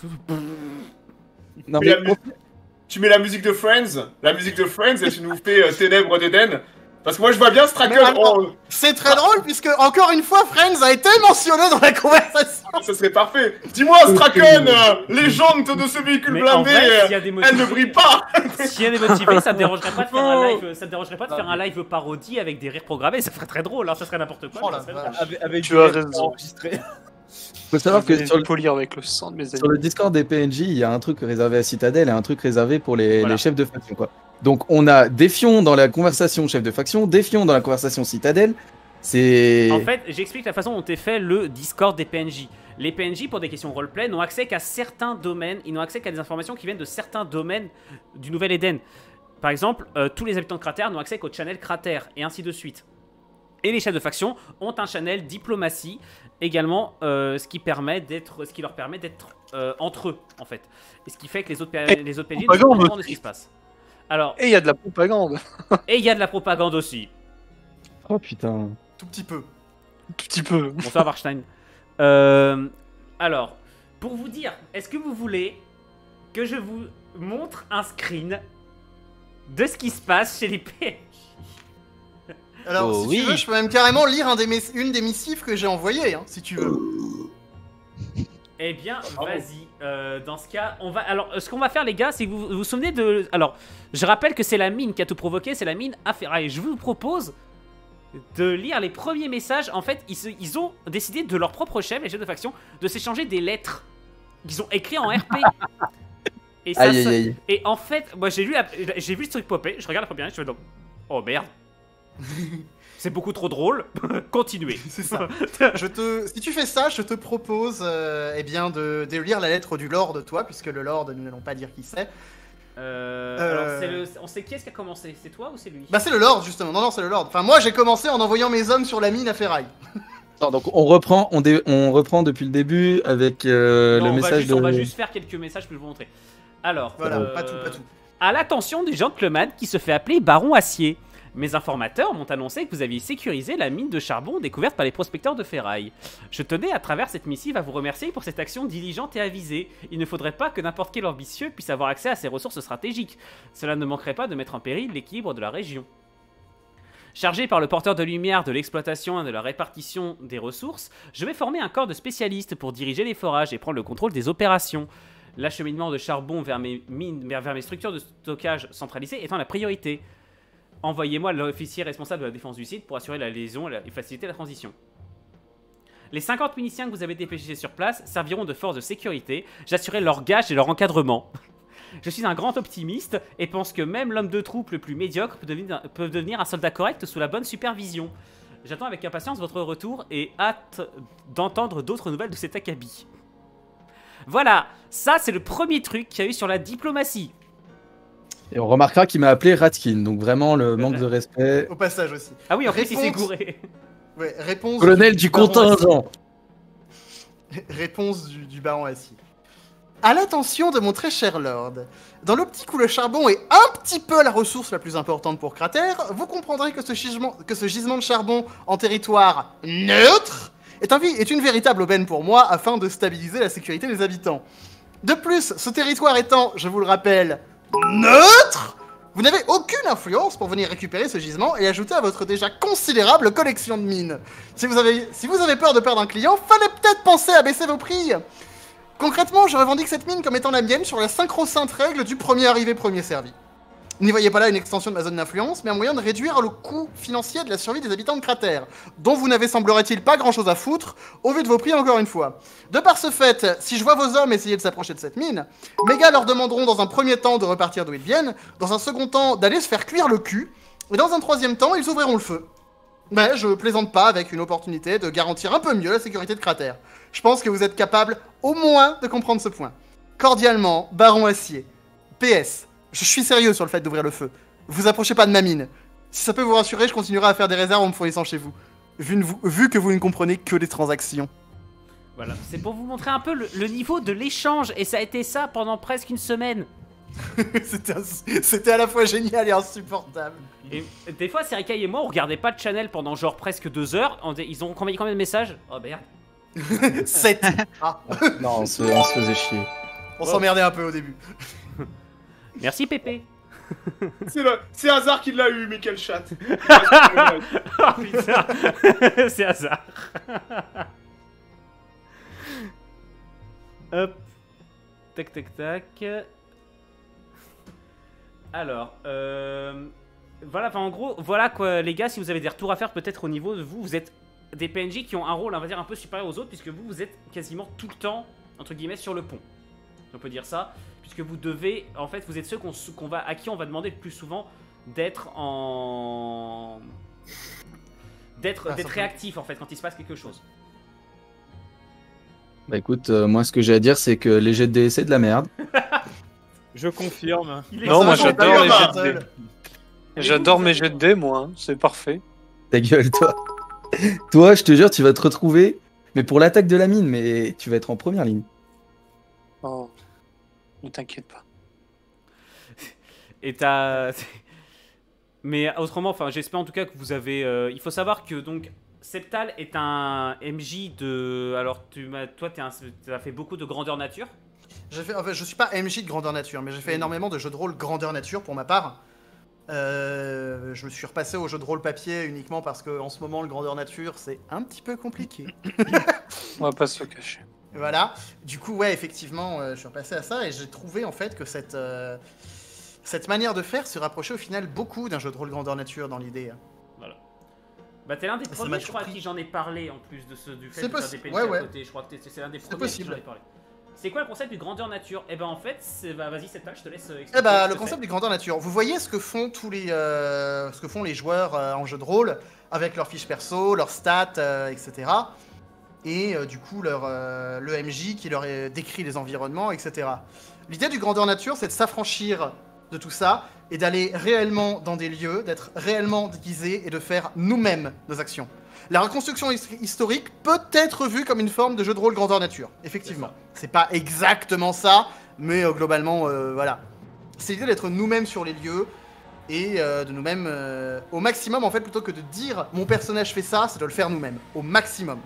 Non, tu, mais mets la mu- tu mets la musique de Friends, la musique de Friends, et tu nous fais euh, Ténèbres d'Éden. Parce que moi je vois bien Straken. Mais alors, Oh, C'est très drôle puisque, encore une fois, Friends a été mentionné dans la conversation. ça serait parfait. Dis-moi, Straken, euh, légende de ce véhicule Mais en blindé, vrai, euh, s'il y a des elle ne motivés, brille pas. s'il y a des motivés, ça me dérangerait pas de faire un live, ça me dérangerait pas de faire un live parodie avec des rires programmés, ça serait très drôle, hein, ça serait n'importe quoi. Oh mais la ça serait vache. drôle. Avec, avec Tu du as reste raison. enregistré. Faut savoir que sur le, polir avec le sang de mes amis. sur le Discord des P N J, il y a un truc réservé à Citadel et un truc réservé pour les, Voilà. les chefs de faction, quoi. Donc on a Défion dans la conversation chef de faction, Défion dans la conversation Citadel. C'est. En fait, j'explique la façon dont est fait le Discord des P N J. Les P N J, pour des questions roleplay, n'ont accès qu'à certains domaines, ils n'ont accès qu'à des informations qui viennent de certains domaines du Nouvel Eden. Par exemple, euh, tous les habitants de Cratère n'ont accès qu'au channel Cratère, et ainsi de suite. Et les chefs de faction ont un channel diplomatie également, euh, ce qui permet d'être, ce qui leur permet d'être euh, entre eux en fait, et ce qui fait que les autres, P- les autres P N J ne sont pas au courant de ce qui se passe. Alors, Et il y a de la propagande. et il y a de la propagande aussi. Oh putain. Tout petit peu. Un tout petit peu. Bonsoir Warstein. Euh, alors, pour vous dire, est-ce que vous voulez que je vous montre un screen de ce qui se passe chez les P N J? Alors, Oh si oui. tu veux, je peux même carrément lire un des mes- une des missives que j'ai envoyées, hein, si tu veux. Eh bien, Bravo. vas-y. Euh, dans ce cas, on va. Alors, ce qu'on va faire, les gars, c'est que vous vous, vous souvenez de. Alors, je rappelle que c'est la mine qui a tout provoqué, c'est la mine à ferraille. Je vous propose de lire les premiers messages. En fait, ils, se- ils ont décidé de leur propre chef, les chefs de faction, de s'échanger des lettres qu'ils ont écrites en R P. Et, ça, Aïe ça- aïe aïe. et en fait, moi j'ai lu, la- j'ai vu ce truc popper. Je regarde la première, je fais donc, oh merde. C'est beaucoup trop drôle. Continuez. C'est ça. Je te, si tu fais ça, je te propose, euh, eh bien, de, de lire la lettre du Lord, toi, puisque le Lord, nous n'allons pas dire qui c'est. Euh, Euh. alors, c'est le, on sait qui est-ce qui a commencé. C'est toi ou c'est lui? Bah, c'est le Lord, justement. Non, non, c'est le Lord. Enfin, moi, j'ai commencé en envoyant mes hommes sur la mine à ferraille. Attends, donc on reprend, on, dé- on reprend depuis le début avec euh, Non, le on, va message juste, de. on va juste faire quelques messages pour vous montrer. Alors, Voilà, euh, pas tout, pas tout. à l'attention du gentleman qui se fait appeler Baron Acier. Mes informateurs m'ont annoncé que vous aviez sécurisé la mine de charbon découverte par les prospecteurs de ferraille. Je tenais à travers cette missive à vous remercier pour cette action diligente et avisée. Il ne faudrait pas que n'importe quel ambitieux puisse avoir accès à ces ressources stratégiques. Cela ne manquerait pas de mettre en péril l'équilibre de la région. Chargé par le porteur de lumière de l'exploitation et de la répartition des ressources, je vais former un corps de spécialistes pour diriger les forages et prendre le contrôle des opérations. L'acheminement de charbon vers mes, mines, vers mes structures de stockage centralisées étant la priorité. Envoyez-moi l'officier responsable de la défense du site pour assurer la liaison et faciliter la transition. Les cinquante miliciens que vous avez dépêchés sur place serviront de force de sécurité. J'assurerai leur gage et leur encadrement. Je suis un grand optimiste et pense que même l'homme de troupe le plus médiocre peut devenir, peut devenir un soldat correct sous la bonne supervision. J'attends avec impatience votre retour et hâte d'entendre d'autres nouvelles de cet acabit. Voilà, ça c'est le premier truc qu'il y a eu sur la diplomatie. Et on remarquera qu'il m'a appelé Ratkin, donc vraiment le manque de respect. Au passage aussi. Ah oui, en plus il s'est Réponse. gouré. Ouais, réponse. Colonel du Baron contingent. Acier. Réponse du, du Baron Acier. À l'attention de mon très cher Lord, dans l'optique où le charbon est un petit peu la ressource la plus importante pour Cratère, vous comprendrez que ce gisement, que ce gisement de charbon en territoire neutre est, un, est une véritable aubaine pour moi afin de stabiliser la sécurité des habitants. De plus, ce territoire étant, je vous le rappelle, neutre, vous n'avez aucune influence pour venir récupérer ce gisement et ajouter à votre déjà considérable collection de mines. Si vous avez, si vous avez peur de perdre un client, fallait peut-être penser à baisser vos prix. Concrètement, je revendique cette mine comme étant la mienne sur la synchro-sainte règle du premier arrivé, premier servi. N'y voyez pas là une extension de ma zone d'influence, mais un moyen de réduire le coût financier de la survie des habitants de Cratère, dont vous n'avez semblerait-il pas grand-chose à foutre, au vu de vos prix encore une fois. De par ce fait, si je vois vos hommes essayer de s'approcher de cette mine, mes gars leur demanderont dans un premier temps de repartir d'où ils viennent, dans un second temps d'aller se faire cuire le cul, et dans un troisième temps, ils ouvriront le feu. Mais je plaisante pas avec une opportunité de garantir un peu mieux la sécurité de Cratère. Je pense que vous êtes capable au moins de comprendre ce point. Cordialement, Baron Acier. P S. Je suis sérieux sur le fait d'ouvrir le feu. Vous approchez pas de ma mine. Si ça peut vous rassurer, je continuerai à faire des réserves en me fournissant chez vous. Vu, ne vous- vu que vous ne comprenez que les transactions. Voilà, c'est pour vous montrer un peu le, le niveau de l'échange, et ça a été ça pendant presque une semaine. C'était ins- C'était à la fois génial et insupportable. Et des fois, Serikai et moi, on regardait pas de channel pendant genre presque deux heures. On, ils ont envoyé combien de messages? Oh merde. sept. Ah, Non, on se, on se faisait chier. on s'emmerdait un peu au début. Merci Pépé. C'est le- c'est hasard qui l'a eu, mais quel chat. Oh putain, c'est hasard. Hop. Tac, tac, tac. Alors, euh... voilà, enfin en gros, voilà quoi, les gars, si vous avez des retours à faire peut-être au niveau de vous, vous êtes des P N J qui ont un rôle, on va dire, un peu supérieur aux autres, puisque vous, vous êtes quasiment tout le temps, entre guillemets, sur le pont. On peut dire ça, puisque vous devez, en fait, vous êtes ceux qu'on, qu'on va, à qui on va demander le plus souvent d'être en... d'être, Ah, d'être ça réactif, en fait, quand il se passe quelque chose. Bah écoute, euh, moi ce que j'ai à dire c'est que les jets de dés c'est de la merde. Je confirme. Il est Non, moi extrêmement j'adore les D'ailleurs, jets de Marcel. dés. J'adore mes jets de dés, moi, hein, c'est parfait. Ta gueule, toi. Toi, je te jure, tu vas te retrouver, mais pour l'attaque de la mine, mais tu vas être en première ligne. Oh, ne t'inquiète pas. Et t'as... Mais autrement, enfin, j'espère en tout cas que vous avez... euh, il faut savoir que, donc, Septal est un M J de... Alors, tu m'as... toi, tu as fait beaucoup de grandeur nature. J'ai fait, en fait, je suis pas M J de grandeur nature, mais j'ai fait énormément de jeux de rôle grandeur nature pour ma part. Euh, je me suis repassé au jeu de rôle papier uniquement parce que en ce moment le grandeur nature c'est un petit peu compliqué. On va pas se le cacher. Voilà. Du coup, ouais, effectivement, euh, je suis repassé à ça et j'ai trouvé en fait que cette euh, cette manière de faire se rapprochait au final beaucoup d'un jeu de rôle grandeur nature dans l'idée. Voilà. Bah, t'es l'un des Ça premiers, m'a je crois, à surpris. qui j'en ai parlé en plus de ce, du fait C'est de faire possi- des P N J ouais, à ouais. côté. Je crois que t'es- c'est l'un des C'est premiers à qui possible. j'en ai parlé. C'est quoi le concept du grandeur nature? Eh ben en fait, c'est... Bah, vas-y, Septal, je te laisse euh, expliquer. Eh bah, ce le que concept c'est. du grandeur nature. Vous voyez ce que font tous les, euh, ce que font les joueurs euh, en jeu de rôle avec leurs fiches perso, leurs stats, euh, et cetera. Et euh, du coup, leur, euh, le M J qui leur euh, décrit les environnements, et cetera. L'idée du grandeur nature, c'est de s'affranchir de tout ça et d'aller réellement dans des lieux, d'être réellement déguisé et de faire nous-mêmes nos actions. La reconstruction his- historique peut être vue comme une forme de jeu de rôle grandeur nature, effectivement. C'est pas exactement ça, mais euh, globalement, euh, voilà. C'est l'idée d'être nous-mêmes sur les lieux et euh, de nous-mêmes euh, au maximum, en fait, plutôt que de dire mon personnage fait ça, c'est de le faire nous-mêmes, au maximum.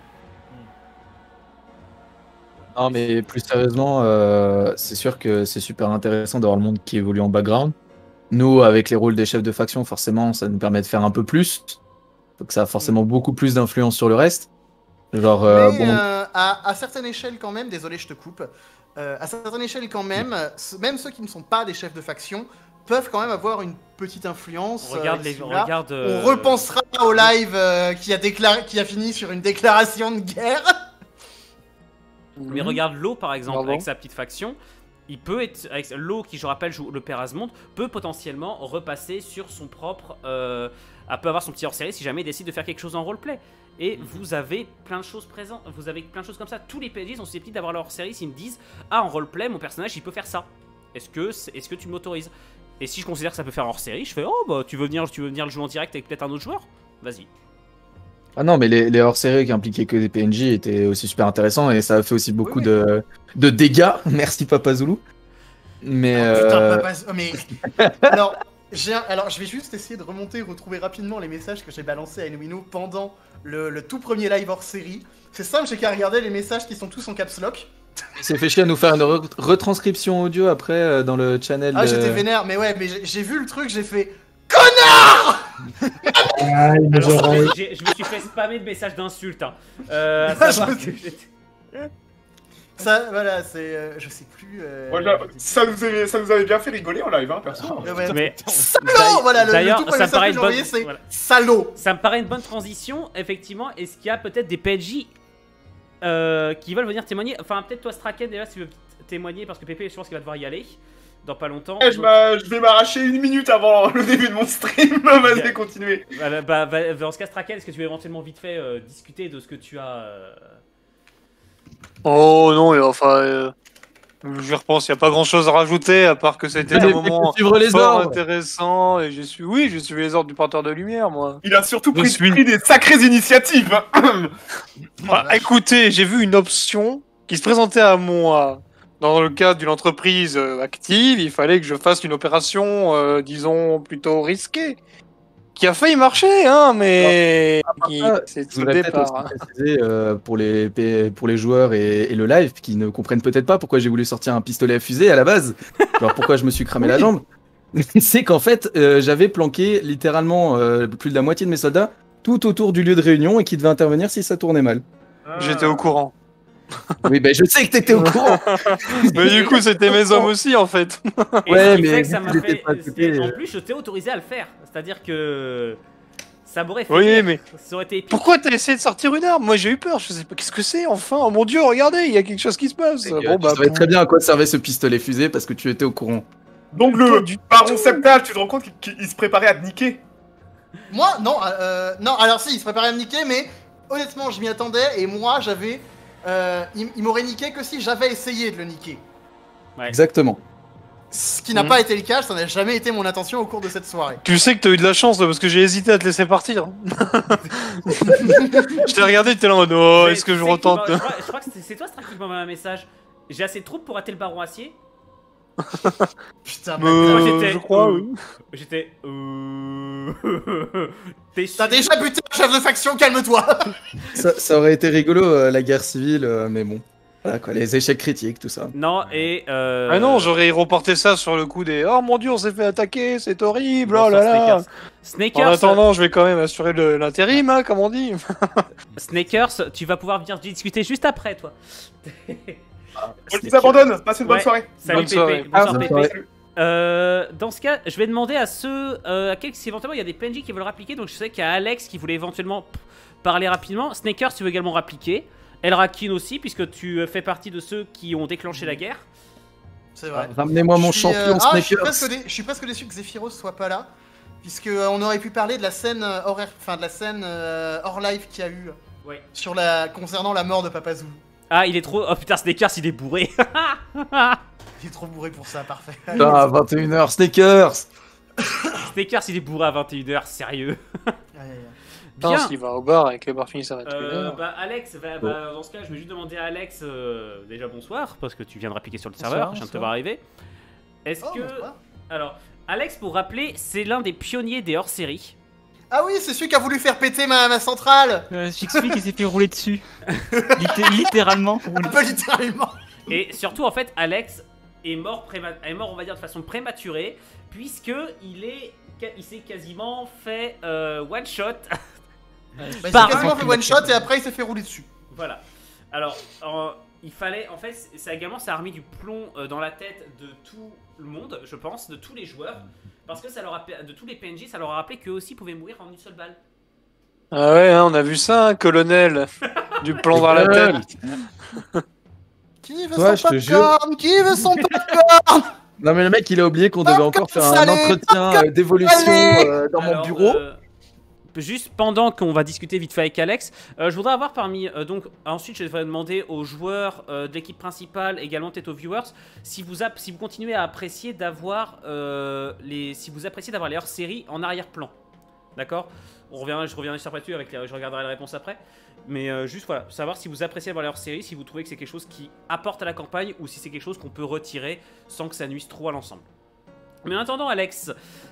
Non, mais plus sérieusement, euh, c'est sûr que c'est super intéressant d'avoir le monde qui évolue en background. Nous, avec les rôles des chefs de faction, forcément, ça nous permet de faire un peu plus. Donc ça a forcément beaucoup plus d'influence sur le reste. Genre, euh, Mais bon, euh, à, à certaines échelles quand même, désolé je te coupe, euh, à certaines échelles quand même, ce- même ceux qui ne sont pas des chefs de faction peuvent quand même avoir une petite influence. Regarde euh, les... ici ou là. Regarde... euh, On repensera au live euh, qui, a déclaré, qui a fini sur une déclaration de guerre. Mais regarde Lo par exemple, Pardon. avec sa petite faction, il peut être. Avec Lo, qui je rappelle joue le père Asmond, peut potentiellement repasser sur son propre. Euh, elle peut avoir son petit hors-série si jamais il décide de faire quelque chose en roleplay. Et vous avez plein de choses présentes, vous avez plein de choses comme ça. Tous les P N J sont susceptibles d'avoir leur hors-série s'ils me disent ah, en roleplay, mon personnage il peut faire ça. Est-ce que, c'est- est-ce que tu m'autorises? Et si je considère que ça peut faire hors-série, je fais oh bah tu veux venir, tu veux venir le jouer en direct avec peut-être un autre joueur? Vas-y. ah non, mais les, les hors-séries qui impliquaient que des P N J étaient aussi super intéressants et ça a fait aussi beaucoup oui. de, de dégâts. Merci Papa Zulu. Mais Oh, putain, euh, papa, oh, mais alors, j'ai un- alors je vais juste essayer de remonter, retrouver rapidement les messages que j'ai balancés à Inuino pendant le, le tout premier live hors série. C'est simple, j'ai qu'à regarder les messages qui sont tous en caps lock. il s'est fait chier à nous faire une re- retranscription audio après euh, dans le channel. Ah, de- j'étais vénère, mais ouais, mais j'ai j'ai vu le truc, j'ai fait. Ah, il me Alors, genre, j'ai- j'ai- je me suis fait spammer de messages d'insultes. Hein. Euh, à Ah, savoir je me que suis- j'étais- Ça, voilà, c'est. euh, je sais plus. euh, Moi, j'a- ça, nous avait, ça nous avait bien fait rigoler en live, hein, perso. Ouais, ouais. Mais Salaud. Voilà, le, le d'ailleurs, tout premier ça me message paraît que une j'ai bonne. envoyé, c'est voilà. salaud. Ça me paraît une bonne transition, effectivement. Est-ce qu'il y a peut-être des P N J euh, qui veulent venir témoigner? Enfin, peut-être toi, Straken, déjà, si tu veux témoigner, parce que Pépé, je pense qu'il va devoir y aller dans pas longtemps. Eh, je, m'a- je vais m'arracher une minute avant le début de mon stream. Vas-y, continuez. Bah, bah, bah, dans ce cas, Straken, est-ce que tu veux éventuellement vite fait euh, discuter de ce que tu as euh, Oh non, et enfin, euh, je repense, il n'y a pas grand chose à rajouter à part que c'était un Allez, moment suivre les fort ordres. intéressant. Et je suis, oui, je suis les ordres du porteur de lumière, moi. Il a surtout Je pris, suis- pris des sacrées initiatives. Bah, écoutez, j'ai vu une option qui se présentait à moi dans le cadre d'une entreprise euh, active. Il fallait que je fasse une opération, euh, disons, plutôt risquée. Qui a failli marcher, hein, mais qui... ça, c'est Je au voudrais peut-être départ. aussi hein. préciser euh, pour, les, P- pour les joueurs et, et le live qui ne comprennent peut-être pas pourquoi j'ai voulu sortir un pistolet à fusée à la base. Genre pourquoi je me suis cramé la jambe. c'est qu'en fait, euh, j'avais planqué littéralement euh, plus de la moitié de mes soldats tout autour du lieu de réunion et qui devaient intervenir si ça tournait mal. J'étais au courant. Oui, ben je sais que t'étais au courant. Mais du coup, c'était mes hommes aussi, en fait. Et Ouais, ce qui mais fait que ça vu m'a qu'il était fait. pas à côté, c'est- En euh. plus, je t'ai autorisé à le faire. C'est-à-dire que. Ça m'aurait fait. Oui, rire. mais Ça aurait été épique. pourquoi t'as essayé de sortir une arme? Moi, j'ai eu peur. Je sais pas qu'est-ce que c'est, enfin. Oh mon dieu, regardez, il y a quelque chose qui se passe. Bon, Bon, bah. tu savais très bien à quoi servait ce pistolet fusée parce que tu étais au courant. Donc Pas le du baron Septal, tu te rends compte qu'il qu'il se préparait à te niquer? Moi, non, euh, non, alors si, il se préparait à me niquer, mais honnêtement, je m'y attendais, et moi, j'avais... Euh, il il m'aurait niqué que si j'avais essayé de le niquer. Ouais. Exactement. Ce qui n'a Mhm. pas été le cas, ça n'a jamais été mon intention au cours de cette soirée. Tu sais que t'as eu de la chance, là, parce que j'ai hésité à te laisser partir. Je t'ai regardé, t'es là en mode, oh, Mais est-ce que tu je sais qui retente? m'a- Je crois, je crois que c'est c'est toi, Strack, qui m'a envoyé un message. J'ai assez de troupes pour rater le baron acier. Putain, Euh, bâtard. j'étais- je crois, euh, oui. J'étais. Euh... T'es sûr? T'as déjà buté un chef de faction, calme-toi. Ça, ça aurait été rigolo, euh, la guerre civile, euh, mais bon. Voilà quoi, les échecs critiques, tout ça. Non, et. Euh... Ah non, j'aurais reporté ça sur le coup des, oh mon dieu, on s'est fait attaquer, c'est horrible, Bon oh là sang, là. Snakers. Snakers, En attendant, je vais quand même assurer le- l'intérim, hein, comme on dit. Snakers, tu vas pouvoir venir discuter juste après, toi. Je vous abandonne, passez une bonne Ouais. soirée. Salut Bonne soirée. Pépé. Bonsoir bonne Pépé. soirée. Euh, dans ce cas, je vais demander à ceux, euh, à quelques, si éventuellement il y a des P N J qui veulent rappliquer. Donc je sais qu'il y a Alex qui voulait éventuellement p- parler rapidement. Snakers, tu veux également rappliquer. Elrakin aussi, puisque tu fais partie de ceux qui ont déclenché la guerre. C'est vrai. Ramenez-moi mon Je suis, euh, champion ah, je suis, Snakers. presque dé- je suis presque déçu que Zephyros soit pas là, puisque euh, on aurait pu parler de la scène euh, hors, enfin de la scène euh, hors live qu'il y a eu Ouais. sur la concernant la mort de Papa Zulu. Ah, il est trop. Oh putain, Snakers, il est bourré. Il est trop bourré pour ça, parfait. Putain, à vingt et une heures, Snakers. Snakers, il est bourré à vingt et une heures, sérieux. Aïe, aïe, aïe. Putain, Bien. s'il va au bar avec le bar fini, ça va être une Euh, heure. bah Alex, bah, bah, dans ce cas, je vais juste demander à Alex euh, déjà bonsoir parce que tu viens de rappliquer sur le Bonsoir, serveur, je viens de te bonsoir. voir arriver. Est-ce Oh, que bonsoir. alors Alex, pour rappeler, c'est l'un des pionniers des hors-séries. Ah oui, c'est celui qui a voulu faire péter ma, ma centrale. Euh, J'explique, il s'est fait rouler dessus. Litté- littéralement. Un peu littéralement. Et surtout, en fait, Alex est mort, préma- est mort, on va dire, de façon prématurée, puisque il est, il s'est quasiment fait euh, one shot. Bah, il Par- s'est quasiment fait one shot et après il s'est fait rouler dessus. Voilà. Alors, euh, il fallait, en fait, ça également, ça a remis du plomb euh, dans la tête de tout le monde, je pense, de tous les joueurs, parce que ça leur a, de tous les P N J, ça leur a rappelé qu'eux aussi pouvaient mourir en une seule balle. Ah ouais, hein, on a vu ça, hein, colonel. Du plomb dans la tête. Qui veut Toi, son je te jure. popcorn? Qui veut son popcorn? Non mais le mec il a oublié qu'on devait Popcorn encore faire un salé, entretien euh, d'évolution salé. euh, dans mon Alors, bureau. euh, juste pendant qu'on va discuter vite fait avec Alex, euh, je voudrais avoir parmi. euh, donc, ensuite, je vais demander aux joueurs euh, de l'équipe principale, également peut-être aux viewers, si vous, app- si vous continuez à apprécier d'avoir euh, les. Si vous appréciez d'avoir les hors-séries en arrière-plan. D'accord? On revient, je reviendrai sur là-dessus, avec les- je regarderai les réponses après. Mais euh, juste voilà, savoir si vous appréciez avoir les hors-séries, si vous trouvez que c'est quelque chose qui apporte à la campagne ou si c'est quelque chose qu'on peut retirer sans que ça nuise trop à l'ensemble. Mais en attendant, Alex,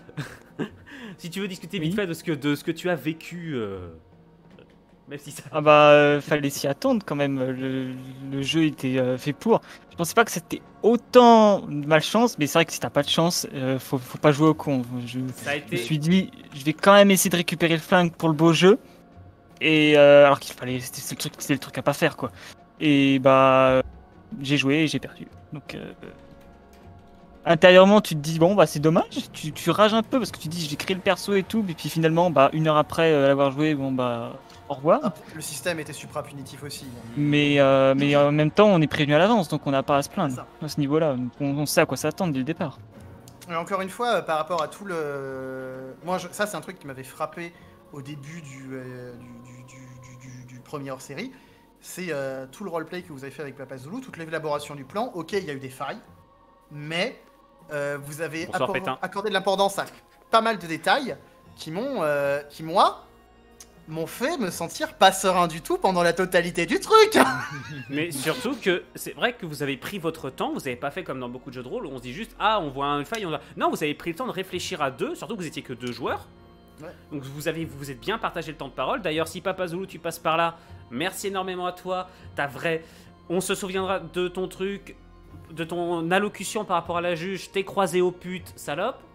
si tu veux discuter vite Oui. fait de ce que, de ce que tu as vécu, euh, même si ça. Ah bah, euh, fallait s'y attendre quand même. Le, le jeu était euh, fait pour. Je pensais pas que c'était autant de malchance, mais c'est vrai que si t'as pas de chance, euh, faut, faut pas jouer au con. Je Ça a me été. suis dit, je vais quand même essayer de récupérer le flingue pour le beau jeu. Et euh, alors qu'il fallait, c'était c'est le truc, c'était le truc à pas faire quoi. Et bah, j'ai joué et j'ai perdu. Donc euh, intérieurement, tu te dis bon bah c'est dommage. Tu, tu rages un peu parce que tu dis j'ai créé le perso et tout, et puis finalement bah une heure après euh, l'avoir joué, bon bah au revoir. Ah, le système était supra-punitif aussi. Mais, euh, mais en même temps, on est prévenu à l'avance, donc on n'a pas à se C'est plaindre ça. à ce niveau-là. Donc on, on sait à quoi s'attendre dès le départ. Et encore une fois, euh, par rapport à tout le. Moi, je- ça, c'est un truc qui m'avait frappé au début du, euh, du, du, du, du- du- du premier hors-série. C'est euh, tout le roleplay que vous avez fait avec Papa Zulu, toute l'élaboration du plan. Ok, il y a eu des failles, mais euh, vous avez Bonsoir, appor- Pétain. accordé de l'importance à pas mal de détails qui m'ont, euh, qui moi, m'ont fait me sentir pas serein du tout pendant la totalité du truc. Mais surtout que c'est vrai que vous avez pris votre temps, vous avez pas fait comme dans beaucoup de jeux de rôle où on se dit juste ah on voit une faille, on va. Non, vous avez pris le temps de réfléchir à deux, surtout que vous étiez que deux joueurs. Ouais. Donc vous avez vous vous êtes bien partagé le temps de parole. D'ailleurs, si Papa Zulu tu passes par là, merci énormément à toi. T'as vrai. On se souviendra de ton truc, de ton allocution par rapport à la juge. T'es croisé aux putes, salope.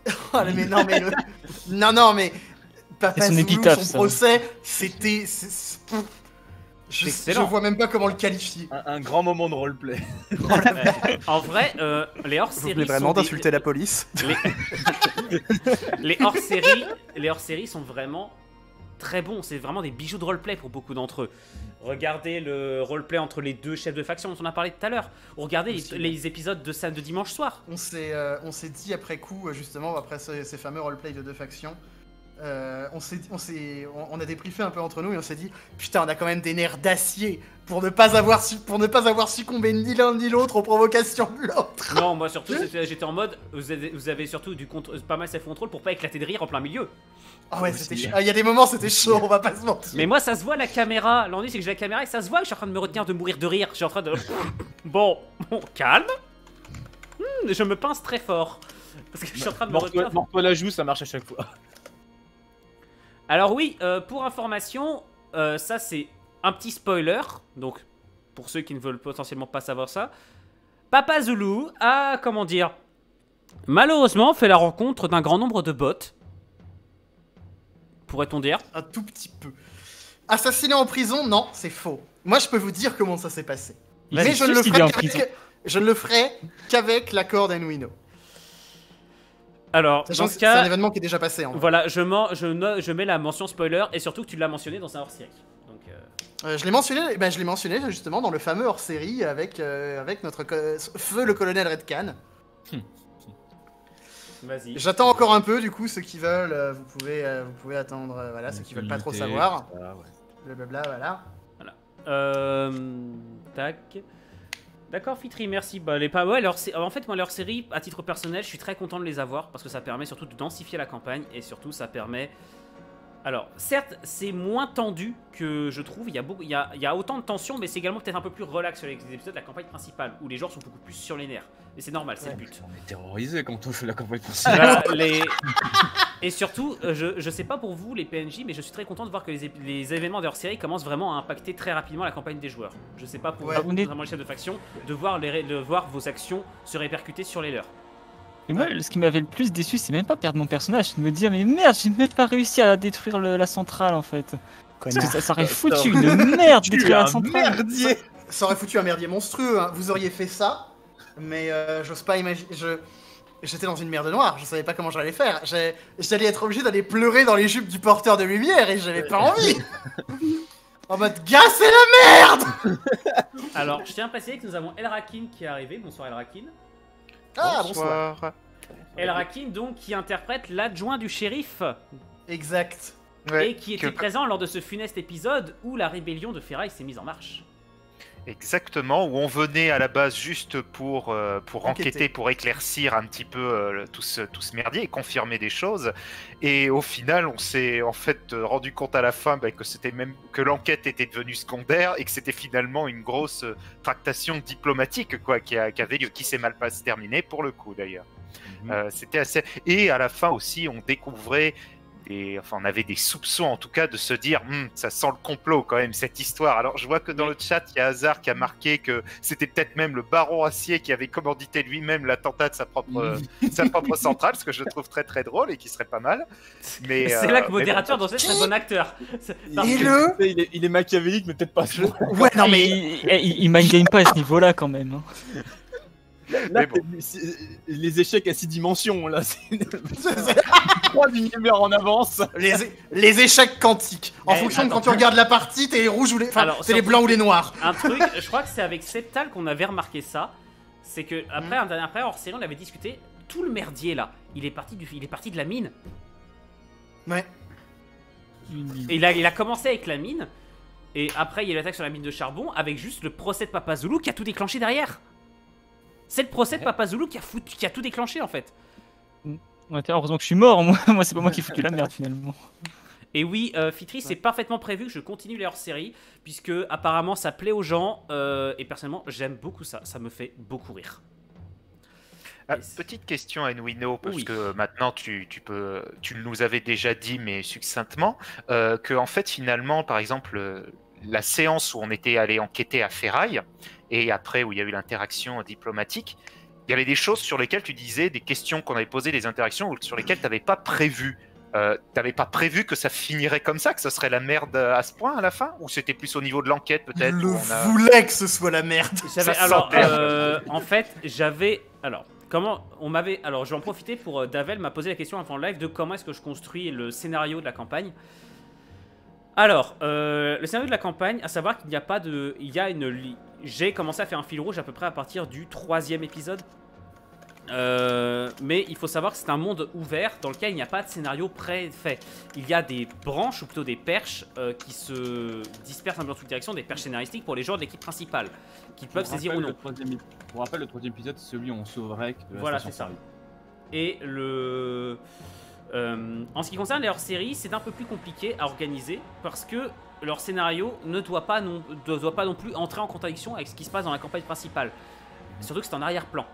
Oh, mais non, mais le... non, non, mais Papa Et son Zoulou, épitaphe, son ça. procès, c'était. c'est- c'est- Je, C'est je excellent. vois même pas comment le qualifier. Un, un grand moment de roleplay. En vrai, euh, les Vous hors-séries voulez sont vraiment des- d'insulter la police? Les, les hors-séries, les hors-séries sont vraiment très bons. C'est vraiment des bijoux de roleplay pour beaucoup d'entre eux. Regardez le roleplay entre les deux chefs de faction dont on a parlé tout à l'heure. Ou regardez Aussi, les, les épisodes de, sam- de dimanche soir. On s'est euh, on s'est dit après coup, euh, justement, après ces, ces fameux roleplays de deux factions, euh, on, s'est, on, s'est, on, on a débriefé un peu entre nous et on s'est dit putain, on a quand même des nerfs d'acier pour ne pas avoir, su- pour ne pas avoir succombé ni l'un ni l'autre aux provocations de l'autre. Non, moi surtout, c'était- j'étais en mode, vous avez, vous avez surtout du contre, pas mal self-control pour pas éclater de rire en plein milieu. Ah ouais, c'était chaud. Ah, il y a des moments, c'était chaud, on va pas se mentir. Mais moi, ça se voit la caméra. L'ennui, c'est que j'ai la caméra et ça se voit que je suis en train de me retenir de mourir de rire. Je suis en train de. Bon, bon, calme. Hmm, je me pince très fort. Parce que je suis en train de me Mords-toi retenir. mords-toi la joue, ça marche à chaque fois. Alors, oui, euh, pour information, euh, ça c'est un petit spoiler. Donc, pour ceux qui ne veulent potentiellement pas savoir ça, Papa Zoulou a, comment dire, malheureusement fait la rencontre d'un grand nombre de bots. Pourrait-on dire? Un tout petit peu. Assassiné en prison, non, c'est faux. Moi, je peux vous dire comment ça s'est passé. Vas-y, Mais je ne, le juste il est ferai en qu'avec- prison. je ne le ferai qu'avec l'accord d'Anwino. Alors, Sachant dans que ce c'est un cas, événement qui est déjà passé. En vrai. voilà, je, men- je, no- je mets la mention spoiler et surtout que tu l'as mentionné dans un hors-série. Donc, euh, Euh, je l'ai mentionné, ben, je l'ai mentionné justement dans le fameux hors-série avec, euh, avec notre co- feu le colonel Redcan. vas-y. J'attends encore un peu, du coup, ceux qui veulent, euh, vous pouvez, euh, vous pouvez attendre, euh, voilà, ceux qui veulent pas trop savoir. Ah, ouais. Blablabla, voilà. Euh, tac. D'accord, Fitri, merci. Bah, les pas... ouais, leur... sé- en fait, moi, leur série, à titre personnel, je suis très content de les avoir parce que ça permet surtout de densifier la campagne et surtout, ça permet. Alors, certes, c'est moins tendu que je trouve. Il y a, beaucoup... il y a... il y a autant de tension, mais c'est également peut-être un peu plus relax sur les épisodes de la campagne principale où les joueurs sont beaucoup plus sur les nerfs. Et c'est normal, c'est Ouais. le but. On est terrorisé quand on fait la campagne principale. Voilà, les... Et surtout, euh, je, je sais pas pour vous, les P N J, mais je suis très content de voir que les, ép- les événements de leur série commencent vraiment à impacter très rapidement la campagne des joueurs. Je sais pas pour Ouais. vous, On est- notamment les chefs de faction, de voir, les, ré- de voir vos actions se répercuter sur les leurs. Et moi, ce qui m'avait le plus déçu, c'est même pas perdre mon personnage, c'est de me dire, mais merde, j'ai même pas réussi à détruire le- la centrale en fait. Parce que ça, ça aurait foutu une merde Tu détruire es la un centrale. merdier. Ça aurait foutu un merdier monstrueux, hein. Vous auriez fait ça, mais euh, j'ose pas imaginer. Je... J'étais dans une merde noire, je savais pas comment j'allais faire. J'ai- J'allais être obligé d'aller pleurer dans les jupes du porteur de lumière et j'avais pas envie. En mode, gars, c'est la merde. Alors, je tiens à préciser que nous avons Elrakin qui est arrivé. Bonsoir Elrakin. Ah, bonsoir. Elrakin, donc, qui interprète l'adjoint du shérif Exact. Ouais, et qui que- était présent lors de ce funeste épisode où la rébellion de Ferraille s'est mise en marche. Exactement, où on venait à la base juste pour, euh, pour Enquêter. enquêter, pour éclaircir un petit peu euh, tout, ce, tout ce merdier et confirmer des choses. Et au final, on s'est en fait euh, rendu compte à la fin bah, que c'était même que l'enquête était devenue secondaire et que c'était finalement une grosse euh, tractation diplomatique quoi, qui, a, qui avait lieu, qui s'est mal pas se terminer pour le coup d'ailleurs. Euh, c'était assez. Et à la fin aussi, on découvrait. Et, enfin, on avait des soupçons en tout cas de se dire Hm, ça sent le complot quand même cette histoire. Alors je vois que dans le chat il y a Hazard qui a marqué que c'était peut-être même le baron Acier qui avait commandité lui-même l'attentat de sa propre, euh, sa propre centrale, ce que je trouve très très drôle et qui serait pas mal. Mais C'est euh, là que mais modérateur bon. dans ce très bon acteur. C'est- parce Et que- le. Il est, il est machiavélique, mais peut-être pas. Je... Ouais, non, mais. il, il, il mindgame pas à ce niveau-là quand même. hein. Là, Mais bon. c'est- c'est- les échecs à six dimensions, là, c'est trois millimètres en avance. Les, é- les échecs quantiques. En Eh, fonction de attends. quand tu regardes la partie, t'es les rouges ou les. Enfin, Alors, t'es les surtout- blancs ou les noirs. Un truc, je crois que c'est avec Septal qu'on avait remarqué ça. C'est que après, un dernier après hors série, on avait discuté. Tout le merdier là, il est parti du, il est parti de la mine. Ouais. Et il a, il a commencé avec la mine. Et après, il y a l'attaque sur la mine de charbon avec juste le procès de Papa Zoulou qui a tout déclenché derrière. C'est le procès de Papa Zoulou qui a, foutu, qui a tout déclenché en fait. Ouais, heureusement que je suis mort, moi, moi c'est pas moi qui ai foutu la merde finalement. Et oui, euh, Fitri, c'est parfaitement prévu que je continue les hors-séries, puisque apparemment ça plaît aux gens, euh, et personnellement j'aime beaucoup ça, ça me fait beaucoup rire. Ah, Et c'est- petite question à Nwino, parce Oui. que maintenant tu, tu peux, tu nous avais déjà dit, mais succinctement, euh, que en fait finalement, par exemple, euh, la séance où on était allé enquêter à Ferraille, et après où il y a eu l'interaction diplomatique, il y avait des choses sur lesquelles tu disais, des questions qu'on avait posées, des interactions sur lesquelles tu n'avais pas prévu. Euh, t'avais pas prévu que ça finirait comme ça, que ça serait la merde à ce point à la fin? Ou c'était plus au niveau de l'enquête peut-être? Je où on a... voulais que ce soit la merde. J'avais, Ça alors, sentait. euh, en fait, j'avais, alors, comment, on m'avait, alors, je vais en profiter pour, euh, Davel m'a posé la question avant le live de comment est-ce que je construis le scénario de la campagne. Alors, euh, le scénario de la campagne, à savoir qu'il n'y a pas de, il y a une, li- j'ai commencé à faire un fil rouge à peu près à partir du troisième épisode. Euh, mais il faut savoir que c'est un monde ouvert dans lequel il n'y a pas de scénario préfait. Il y a des branches, ou plutôt des perches, euh, qui se dispersent un peu dans toutes les directions, des perches scénaristiques pour les joueurs de l'équipe principale, qui peuvent Pour saisir rappel, ou le non. troisième ép- Pour rappel, le troisième épisode, c'est celui où on sauve Rek de la Voilà, station c'est ça. Paris. Et le... Euh, en ce qui concerne les hors-séries, c'est un peu plus compliqué à organiser parce que leur scénario ne doit pas non, ne doit pas non plus entrer en contradiction avec ce qui se passe dans la campagne principale. Surtout que c'est en arrière-plan.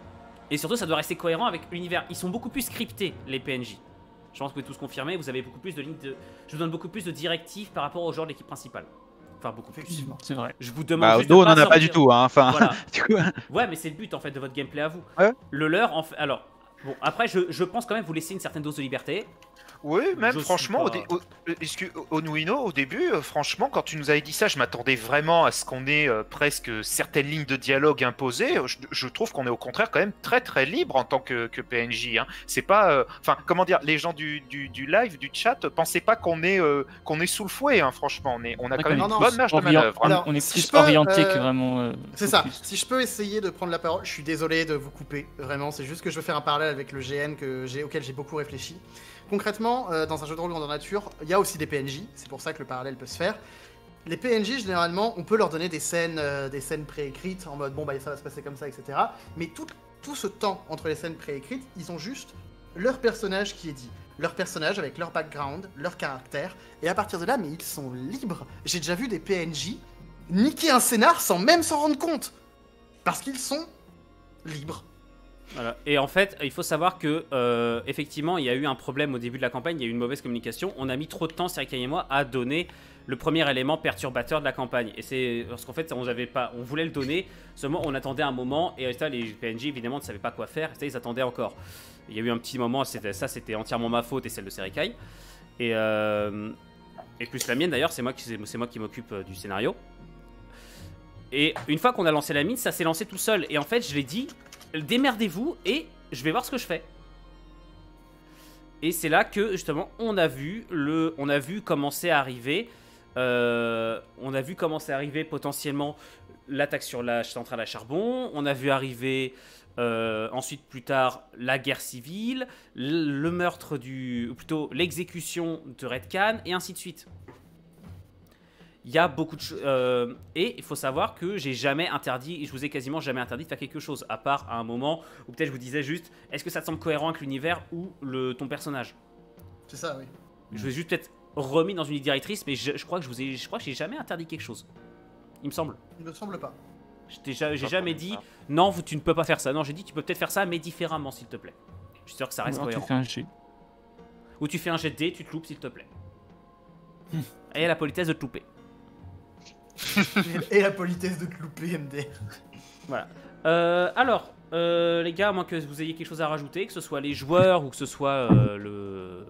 Et surtout, ça doit rester cohérent avec l'univers. Ils sont beaucoup plus scriptés, les P N J. Je pense que vous pouvez tous confirmer, vous avez beaucoup plus de lignes de... Je vous donne beaucoup plus de directives par rapport aux joueurs de l'équipe principale. Enfin, beaucoup plus. Effectivement. C'est vrai. Je vous demande Bah, juste nous, de on en a pas sortir- du tout, hein. Enfin, Voilà. du coup, Ouais, mais c'est le but en fait de votre gameplay à vous. Ouais. Le leur, en fait. Alors, bon, après, je, je pense quand même vous laisser une certaine dose de liberté. Oui, même Je franchement, au, suis dé- pas- au, euh, excuse- au Nuino, au début, euh, franchement, quand tu nous avais dit ça, je m'attendais vraiment à ce qu'on ait euh, presque certaines lignes de dialogue imposées. Je, je trouve qu'on est au contraire quand même très très libre en tant que, que P N J. Hein. C'est pas, euh, enfin, comment dire, les gens du, du, du live, du chat, pensaient pas qu'on est euh, qu'on est sous le fouet. Hein, franchement, on est, on a quand même Non, une non, bonne marge de Orient- manœuvre. hein. Alors, on est si plus je peux, orienté euh, que vraiment. euh, C'est ça. focus. Si je peux essayer de prendre la parole, je suis désolé de vous couper. Vraiment, c'est juste que je veux faire un parallèle avec le G N que j'ai, auquel j'ai beaucoup réfléchi. Concrètement, euh, dans un jeu de rôle grandeur nature, il y a aussi des P N J. C'est pour ça que le parallèle peut se faire. Les P N J, généralement, on peut leur donner des scènes, euh, des scènes préécrites en mode bon bah ça va se passer comme ça, et cetera. Mais tout, tout ce temps entre les scènes préécrites, ils ont juste leur personnage qui est dit. Leur personnage avec leur background, leur caractère. Et à partir de là, mais ils sont libres. J'ai déjà vu des P N J niquer un scénar sans même s'en rendre compte. Parce qu'ils sont libres. Voilà. Et en fait, il faut savoir que euh, effectivement, il y a eu un problème au début de la campagne, il y a eu une mauvaise communication. On a mis trop de temps, Serikay et moi, à donner le premier élément perturbateur de la campagne. Et c'est parce qu'en fait, on avait pas, on voulait le donner, seulement on attendait un moment. Et résultat, les P N J évidemment ne savaient pas quoi faire. Et ça, ils attendaient encore. Il y a eu un petit moment, c'était ça, c'était entièrement ma faute et celle de Serikay. Et euh, et plus la mienne d'ailleurs, c'est moi qui c'est moi qui m'occupe euh, du scénario. Et une fois qu'on a lancé la mine, ça s'est lancé tout seul. Et en fait, je l'ai dit, démerdez-vous et je vais voir ce que je fais. Et c'est là que justement on a vu le, on a vu commencer à arriver, euh, on a vu commencer à arriver potentiellement l'attaque sur la centrale à charbon. On a vu arriver euh, ensuite plus tard la guerre civile, le, le meurtre du, ou plutôt l'exécution de Red Khan et ainsi de suite. Il y a beaucoup de choses. Euh, et il faut savoir que j'ai jamais interdit, je vous ai quasiment jamais interdit de faire quelque chose, à part à un moment où peut-être je vous disais juste, est-ce que ça te semble cohérent avec l'univers ou le, ton personnage? C'est ça, oui. Je vous ai juste peut-être remis dans une ligne directrice, mais je, je crois que je vous ai, je crois que j'ai jamais interdit quelque chose. Il me semble. Il me semble pas. Je t'ai ja- J'ai jamais dit, non, tu ne peux pas faire ça. Non, j'ai dit, tu peux peut-être faire ça, mais différemment, s'il te plaît. Je suis sûr que ça reste Alors, tu cohérent. fais un G. Ou tu fais un jet de dés, tu te loupes, s'il te plaît. Et la politesse de te louper. Et la politesse de te louper, M D. Voilà. Euh, alors, euh, les gars, à moins que vous ayez quelque chose à rajouter, que ce soit les joueurs ou que ce soit euh, le.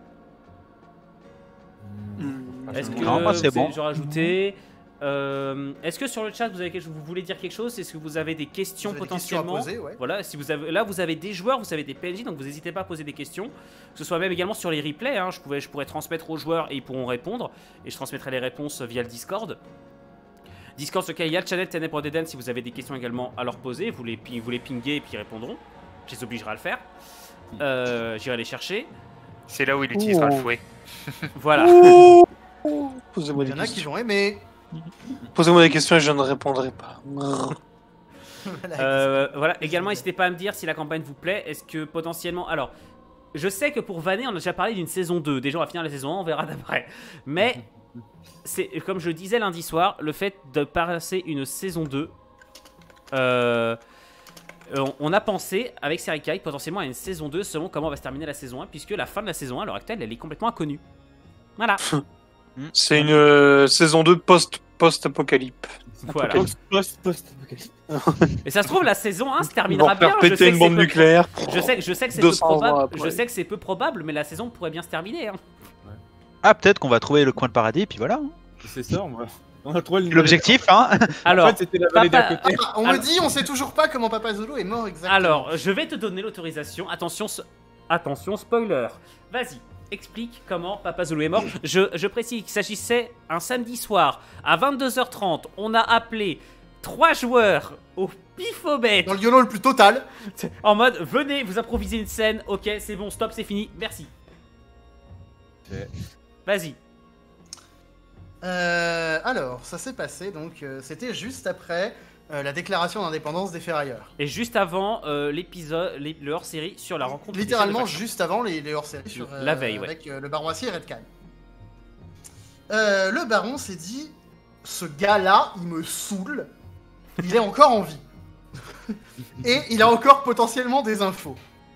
Est-ce que Non, moi, c'est vous avez bon. des choses à rajouter Euh, Est-ce que sur le chat vous avez quelque chose, vous voulez dire quelque chose? Est-ce que vous avez des questions Vous avez des questions à potentiellement poser, ouais. Voilà, si vous avez, là vous avez des joueurs, vous avez des P N J, donc vous n'hésitez pas à poser des questions. Que ce soit même également sur les replays, hein, je, pouvais, je pourrais transmettre aux joueurs et ils pourront répondre. Et je transmettrai les réponses via le Discord. Discord sur lequel il y a le channel Ténèbres pour Deden, si vous avez des questions également à leur poser, vous les, pi- vous les pinguez et puis ils répondront. Je les obligerai à le faire. Euh, J'irai les chercher. C'est là où il utilisera le fouet. Voilà. Posez-moi Il des y en a qui questions. vont aimer. Posez-moi des questions et je ne répondrai pas. Voilà. Euh, voilà. Également, n'hésitez pas à me dire si la campagne vous plaît. Est-ce que potentiellement. Alors, je sais que pour Vanner, on a déjà parlé d'une saison deux. Déjà, on va finir la saison un, on verra d'après. Mais, c'est comme je le disais lundi soir, le fait de passer une saison deux. Euh, on, on a pensé avec Serikay potentiellement à une saison deux selon comment va se terminer la saison un, puisque la fin de la saison un à l'heure actuelle elle est complètement inconnue. Voilà. C'est une euh, saison deux post- post-apocalypse. Voilà. Post, post, post. Et ça se trouve, la saison un se Ils vont terminera bien. faire Je péter sais une que bombe c'est peu- nucléaire. Je sais, je sais que c'est peu deux cents ans probable. après. Je sais que c'est peu probable, mais la saison pourrait bien se terminer. Hein. Ah, peut-être qu'on va trouver le coin de paradis, puis voilà. hein. C'est ça, on va. On a trouvé le- L'objectif, hein. Alors, En fait, c'était la vallée d'à papa- côté. Ah, on Alors- me dit, on sait toujours pas comment Papa Zulu est mort exactement. alors, je vais te donner l'autorisation. Attention, s- attention, spoiler. Vas-y, explique comment Papa Zulu est mort. Je, je précise qu'il s'agissait un samedi soir à vingt-deux heures trente. On a appelé trois joueurs au pifomètre Dans le YOLO le plus total. en mode venez, vous improvisez une scène. Ok, c'est bon, stop, c'est fini. Merci. Ok. Vas-y. Euh, alors, ça s'est passé, donc euh, c'était juste après euh, la déclaration d'indépendance des ferrailleurs. Et juste avant euh, l'épisode, les- le hors-série sur la rencontre. des Littéralement chefs de faction. juste avant les, les hors-séries sur, La veille, ouais. avec euh, le baron Acier et Red Khan. Euh, le baron s'est dit, ce gars-là, il me saoule, il est encore en vie. Et il a encore potentiellement des infos.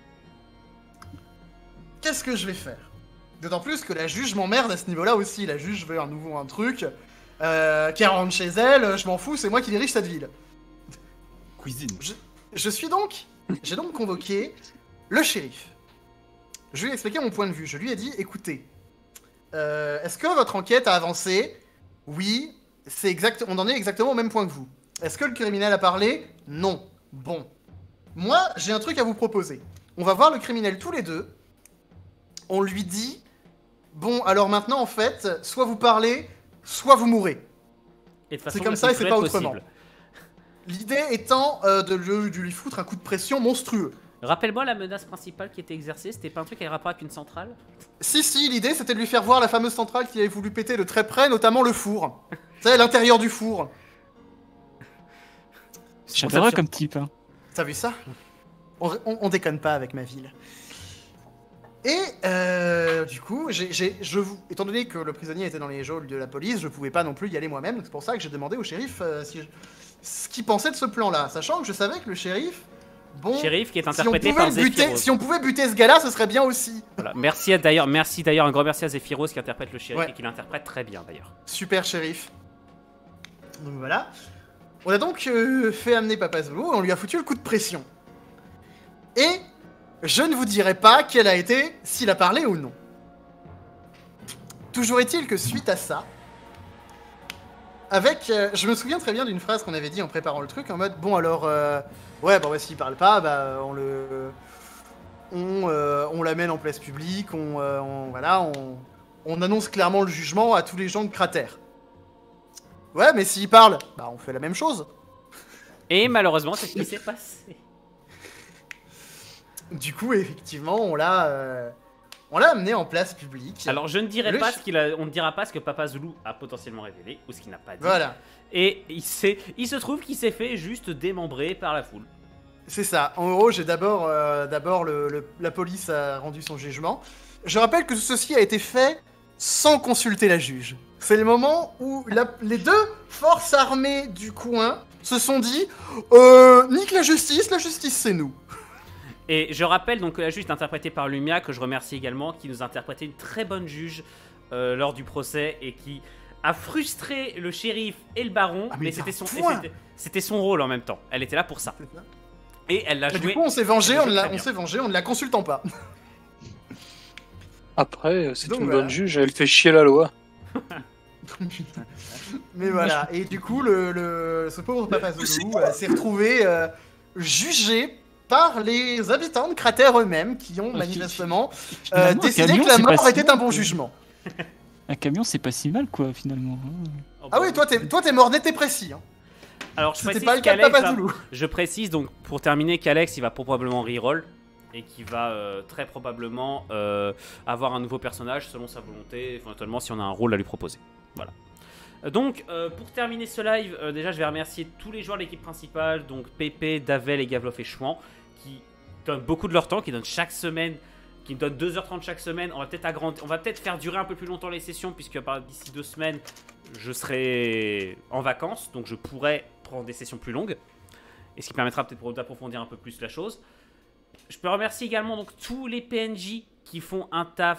Qu'est-ce que je vais faire? D'autant plus que la juge m'emmerde à ce niveau-là aussi. La juge veut un nouveau un truc. Euh, qu'elle rentre chez elle, je m'en fous, c'est moi qui dirige cette ville. Cuisine. Je, je suis donc... J'ai donc convoqué le shérif. Je lui ai expliqué mon point de vue. Je lui ai dit, écoutez, euh, est-ce que votre enquête a avancé? Oui, c'est exact. On en est exactement au même point que vous. Est-ce que le criminel a parlé? Non. Bon. Moi, j'ai un truc à vous proposer. On va voir le criminel tous les deux. On lui dit, bon, alors maintenant, en fait, soit vous parlez, soit vous mourrez. Et de façon C'est comme la ça plus et c'est cruelle pas autrement. possible. L'idée étant euh, de, lui- de lui foutre un coup de pression monstrueux. Rappelle-moi la menace principale qui était exercée. C'était pas un truc avec rapport avec une centrale? Si, si, l'idée c'était de lui faire voir la fameuse centrale qu'il avait voulu péter de très près, notamment le four. Tu sais, l'intérieur du four. J'adorerais comme type. Hein. T'as vu ça on, on- on déconne pas avec ma ville. Et euh, du coup, j'ai, j'ai- je vous, étant donné que le prisonnier était dans les geôles de la police, je pouvais pas non plus y aller moi-même. C'est pour ça que j'ai demandé au shérif euh, si je- ce qu'il pensait de ce plan-là, sachant que je savais que le shérif, bon, Shérif qui est si on, interprété pouvait par le buter, Zephyros. si on pouvait buter ce gars-là, ce serait bien aussi. Voilà. Merci à- d'ailleurs, merci d'ailleurs, un grand merci à Zephyros qui interprète le shérif Ouais. et qui l'interprète très bien d'ailleurs. Super shérif. Donc voilà. On a donc euh, fait amener Papa Zulu et on lui a foutu le coup de pression. Et je ne vous dirai pas quel a été, s'il a parlé ou non. Toujours est-il que suite à ça, avec, euh, je me souviens très bien d'une phrase qu'on avait dit en préparant le truc, en mode, bon alors, euh, ouais, bon bah s'il parle pas, bah on le, on, euh, on l'amène en place publique, on, euh, on- voilà, on, on annonce clairement le jugement à tous les gens de Cratère. Ouais, mais s'il parle, bah on fait la même chose. Et malheureusement, c'est ce qui s'est passé. Du coup, effectivement, on l'a, euh, on l'a amené en place publique. Alors je ne dirai Le pas ch- ce qu'il a, on ne dira pas ce que Papa Zulu a potentiellement révélé ou ce qu'il n'a pas dit. Voilà, Et il s'est, il se trouve qu'il s'est fait juste démembrer par la foule. c'est ça. En gros, j'ai d'abord, euh, d'abord le, le- la police a rendu son jugement. Je rappelle que ceci a été fait sans consulter la juge. C'est le moment où la- les deux forces armées du coin se sont dit, euh, nique la justice, la justice c'est nous. Et je rappelle donc que la juge est interprétée par Lumia, que je remercie également, qui nous a interprété une très bonne juge euh, lors du procès et qui a frustré le shérif et le baron, Ah, mais mais c'était son, d'un et point. c'était- c'était son rôle en même temps. Elle était là pour ça. Et elle l'a Et joué. du coup, on s'est vengé, elle on, joue ne la- très on bien. s'est vengé en ne la consultant pas. Après, euh, c'est Donc une voilà. bonne juge, elle fait chier la loi. Mais voilà, et du coup, le, le- ce pauvre Papa Zulu euh, s'est retrouvé euh, jugé par les habitants de Cratère eux-mêmes, qui ont Ok. manifestement euh, Finalement, un décidé camion, que la c'est pas mort si était mal, un bon quoi. jugement. Un camion, c'est pas si mal, quoi, finalement. hein. Oh, Ah bah, oui, toi t'es, toi, t'es mort net et précis. Hein. Alors je C'était précise pas le cas de qu'Alex Papa va- Zulu. Je précise donc pour terminer qu'Alex il va probablement reroll et qui va euh, très probablement euh, avoir un nouveau personnage selon sa volonté, éventuellement si on a un rôle à lui proposer. Voilà. Euh, Donc euh, pour terminer ce live, euh, déjà je vais remercier tous les joueurs de l'équipe principale, donc Pépé, Davel et Gavlof et Chouan, qui donnent beaucoup de leur temps, qui donnent chaque semaine, qui nous donnent deux heures trente chaque semaine. On va peut-être agrandir, on va peut-être faire durer un peu plus longtemps les sessions puisque par- d'ici deux semaines je serai en vacances, donc je pourrai prendre des sessions plus longues, et ce qui permettra peut-être pour- d'approfondir un peu plus la chose. Je peux remercier également donc tous les P N J qui font un taf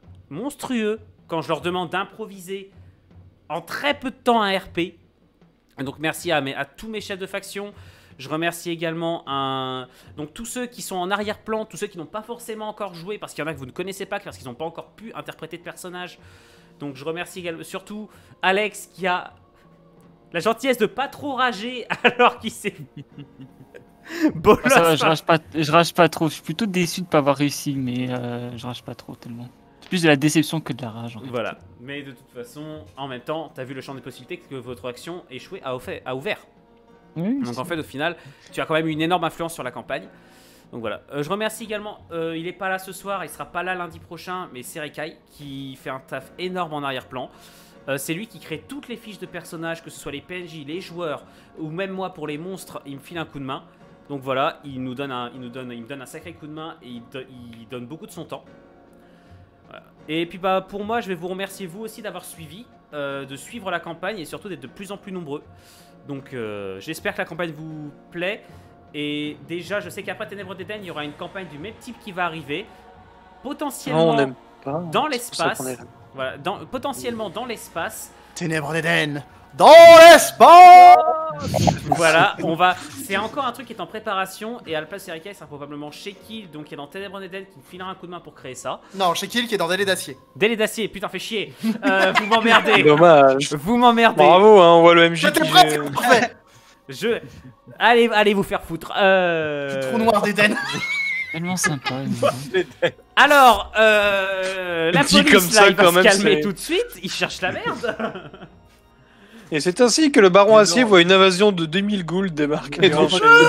monstrueux quand je leur demande d'improviser en très peu de temps un R P. Donc merci à, mes, à tous mes chefs de faction. Je remercie également un... donc tous ceux qui sont en arrière-plan, tous ceux qui n'ont pas forcément encore joué, parce qu'il y en a que vous ne connaissez pas, parce qu'ils n'ont pas encore pu interpréter de personnage. Donc je remercie également, surtout Alex qui a la gentillesse de pas trop rager alors qu'il s'est... Bon, ça va, je rage pas, je rage pas trop. Je suis plutôt déçu de pas avoir réussi, mais euh, je rage pas trop tellement. C'est plus de la déception que de la rage. En fait. Voilà. Mais de toute façon, en même temps, t'as vu le champ des possibilités que votre action échouée a, a ouvert. Oui, donc en fait, au final, tu as quand même une énorme influence sur la campagne. Donc voilà. Euh, je remercie également. Euh, il est pas là ce soir, il sera pas là lundi prochain, mais c'est Rekai qui fait un taf énorme en arrière-plan. Euh, c'est lui qui crée toutes les fiches de personnages, que ce soit les P N J, les joueurs, ou même moi pour les monstres, il me file un coup de main. Donc voilà, il nous donne un, il nous donne, il me donne un sacré coup de main et il, do, il donne beaucoup de son temps. Voilà. Et puis bah pour moi, je vais vous remercier vous aussi d'avoir suivi, euh, de suivre la campagne et surtout d'être de plus en plus nombreux. Donc euh, j'espère que la campagne vous plaît. Et déjà, je sais qu'après Ténèbres d'Éden, il y aura une campagne du même type qui va arriver, potentiellement non, on aime pas. dans l'espace. Voilà, dans, potentiellement dans l'espace. Ténèbres d'Éden dans l'espace. Voilà, on va. C'est encore un truc qui est en préparation et à la place d'Erika, il sera probablement Shekil, donc qui est dans Ténèbres d'Éden, qui me filera un coup de main pour créer ça. Non, Shekil qui est dans Délai d'acier. Délai d'acier, putain, fait chier. Euh, vous m'emmerdez. Dommage. Vous m'emmerdez. Bravo, hein, on voit le M J. J'étais prêt, c'est parfait. Je. Allez, allez vous faire foutre. Euh... Du trou noir d'Éden. Tellement sympa. Alors, euh, la police comme là, ça, il va quand se même, calmer c'est- tout de suite. Il cherche la merde. Et c'est ainsi que le baron Acier voit une invasion de deux mille ghouls débarquer dans le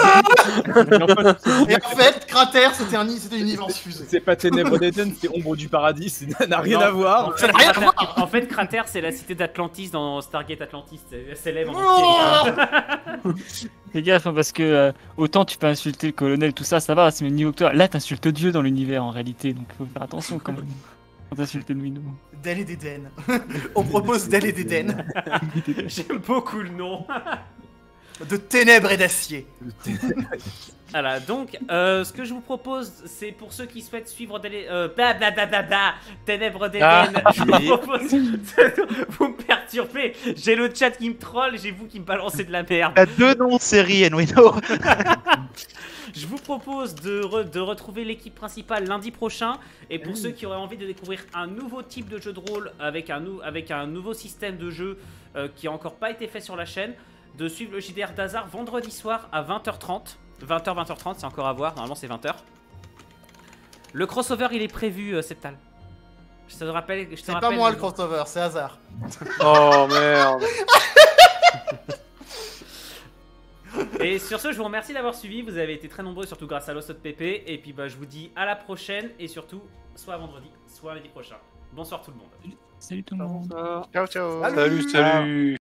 Et en fait, Cratère, c'était un, c'était une immense fusée. C'est pas Ténèbres d'Éden, c'est Ombre du Paradis, ça n'a rien Non. à voir. En Ça fait, n'a rien à Cratère, voir. en fait, Cratère, c'est la cité d'Atlantis dans Stargate Atlantis. Elle s'élève en Oh entier. Fais gaffe, hein, parce que euh, autant tu peux insulter le colonel, tout ça, ça va, c'est le niveau que toi. Là, t'insultes Dieu dans l'univers en réalité, donc faut faire attention quand même. Quand t'insultes Nuino. Délai d'Éden. On propose Délai d'Éden. J'aime beaucoup le nom. De ténèbres et d'acier. Voilà, donc, euh, ce que je vous propose, c'est pour ceux qui souhaitent suivre des... Euh, blablabla, Ténèbres d'Éden, Ah, je vous propose... vous me perturbez, j'ai le chat qui me troll, j'ai vous qui me balancez de la merde. Il y a deux noms de série, Enwino. Je vous propose de, re- de retrouver l'équipe principale lundi prochain. Et pour ceux qui auraient envie de découvrir un nouveau type de jeu de rôle avec un, nou- avec un nouveau système de jeu euh, qui n'a encore pas été fait sur la chaîne, de suivre le J D R d'Hazard vendredi soir à vingt heures trente. vingt heures, vingt heures trente, c'est encore à voir. Normalement, c'est vingt heures. Le crossover, il est prévu, euh, Septal. Je te rappelle. je te C'est rappelle pas moi le crossover, c'est hasard. Oh merde. Et sur ce, je vous remercie d'avoir suivi. Vous avez été très nombreux, surtout grâce à Lost P P. Et puis, bah, je vous dis à la prochaine. Et surtout, soit à vendredi, soit à lundi prochain. Bonsoir tout le monde. Salut tout le monde. Ciao, ciao. Salut, salut.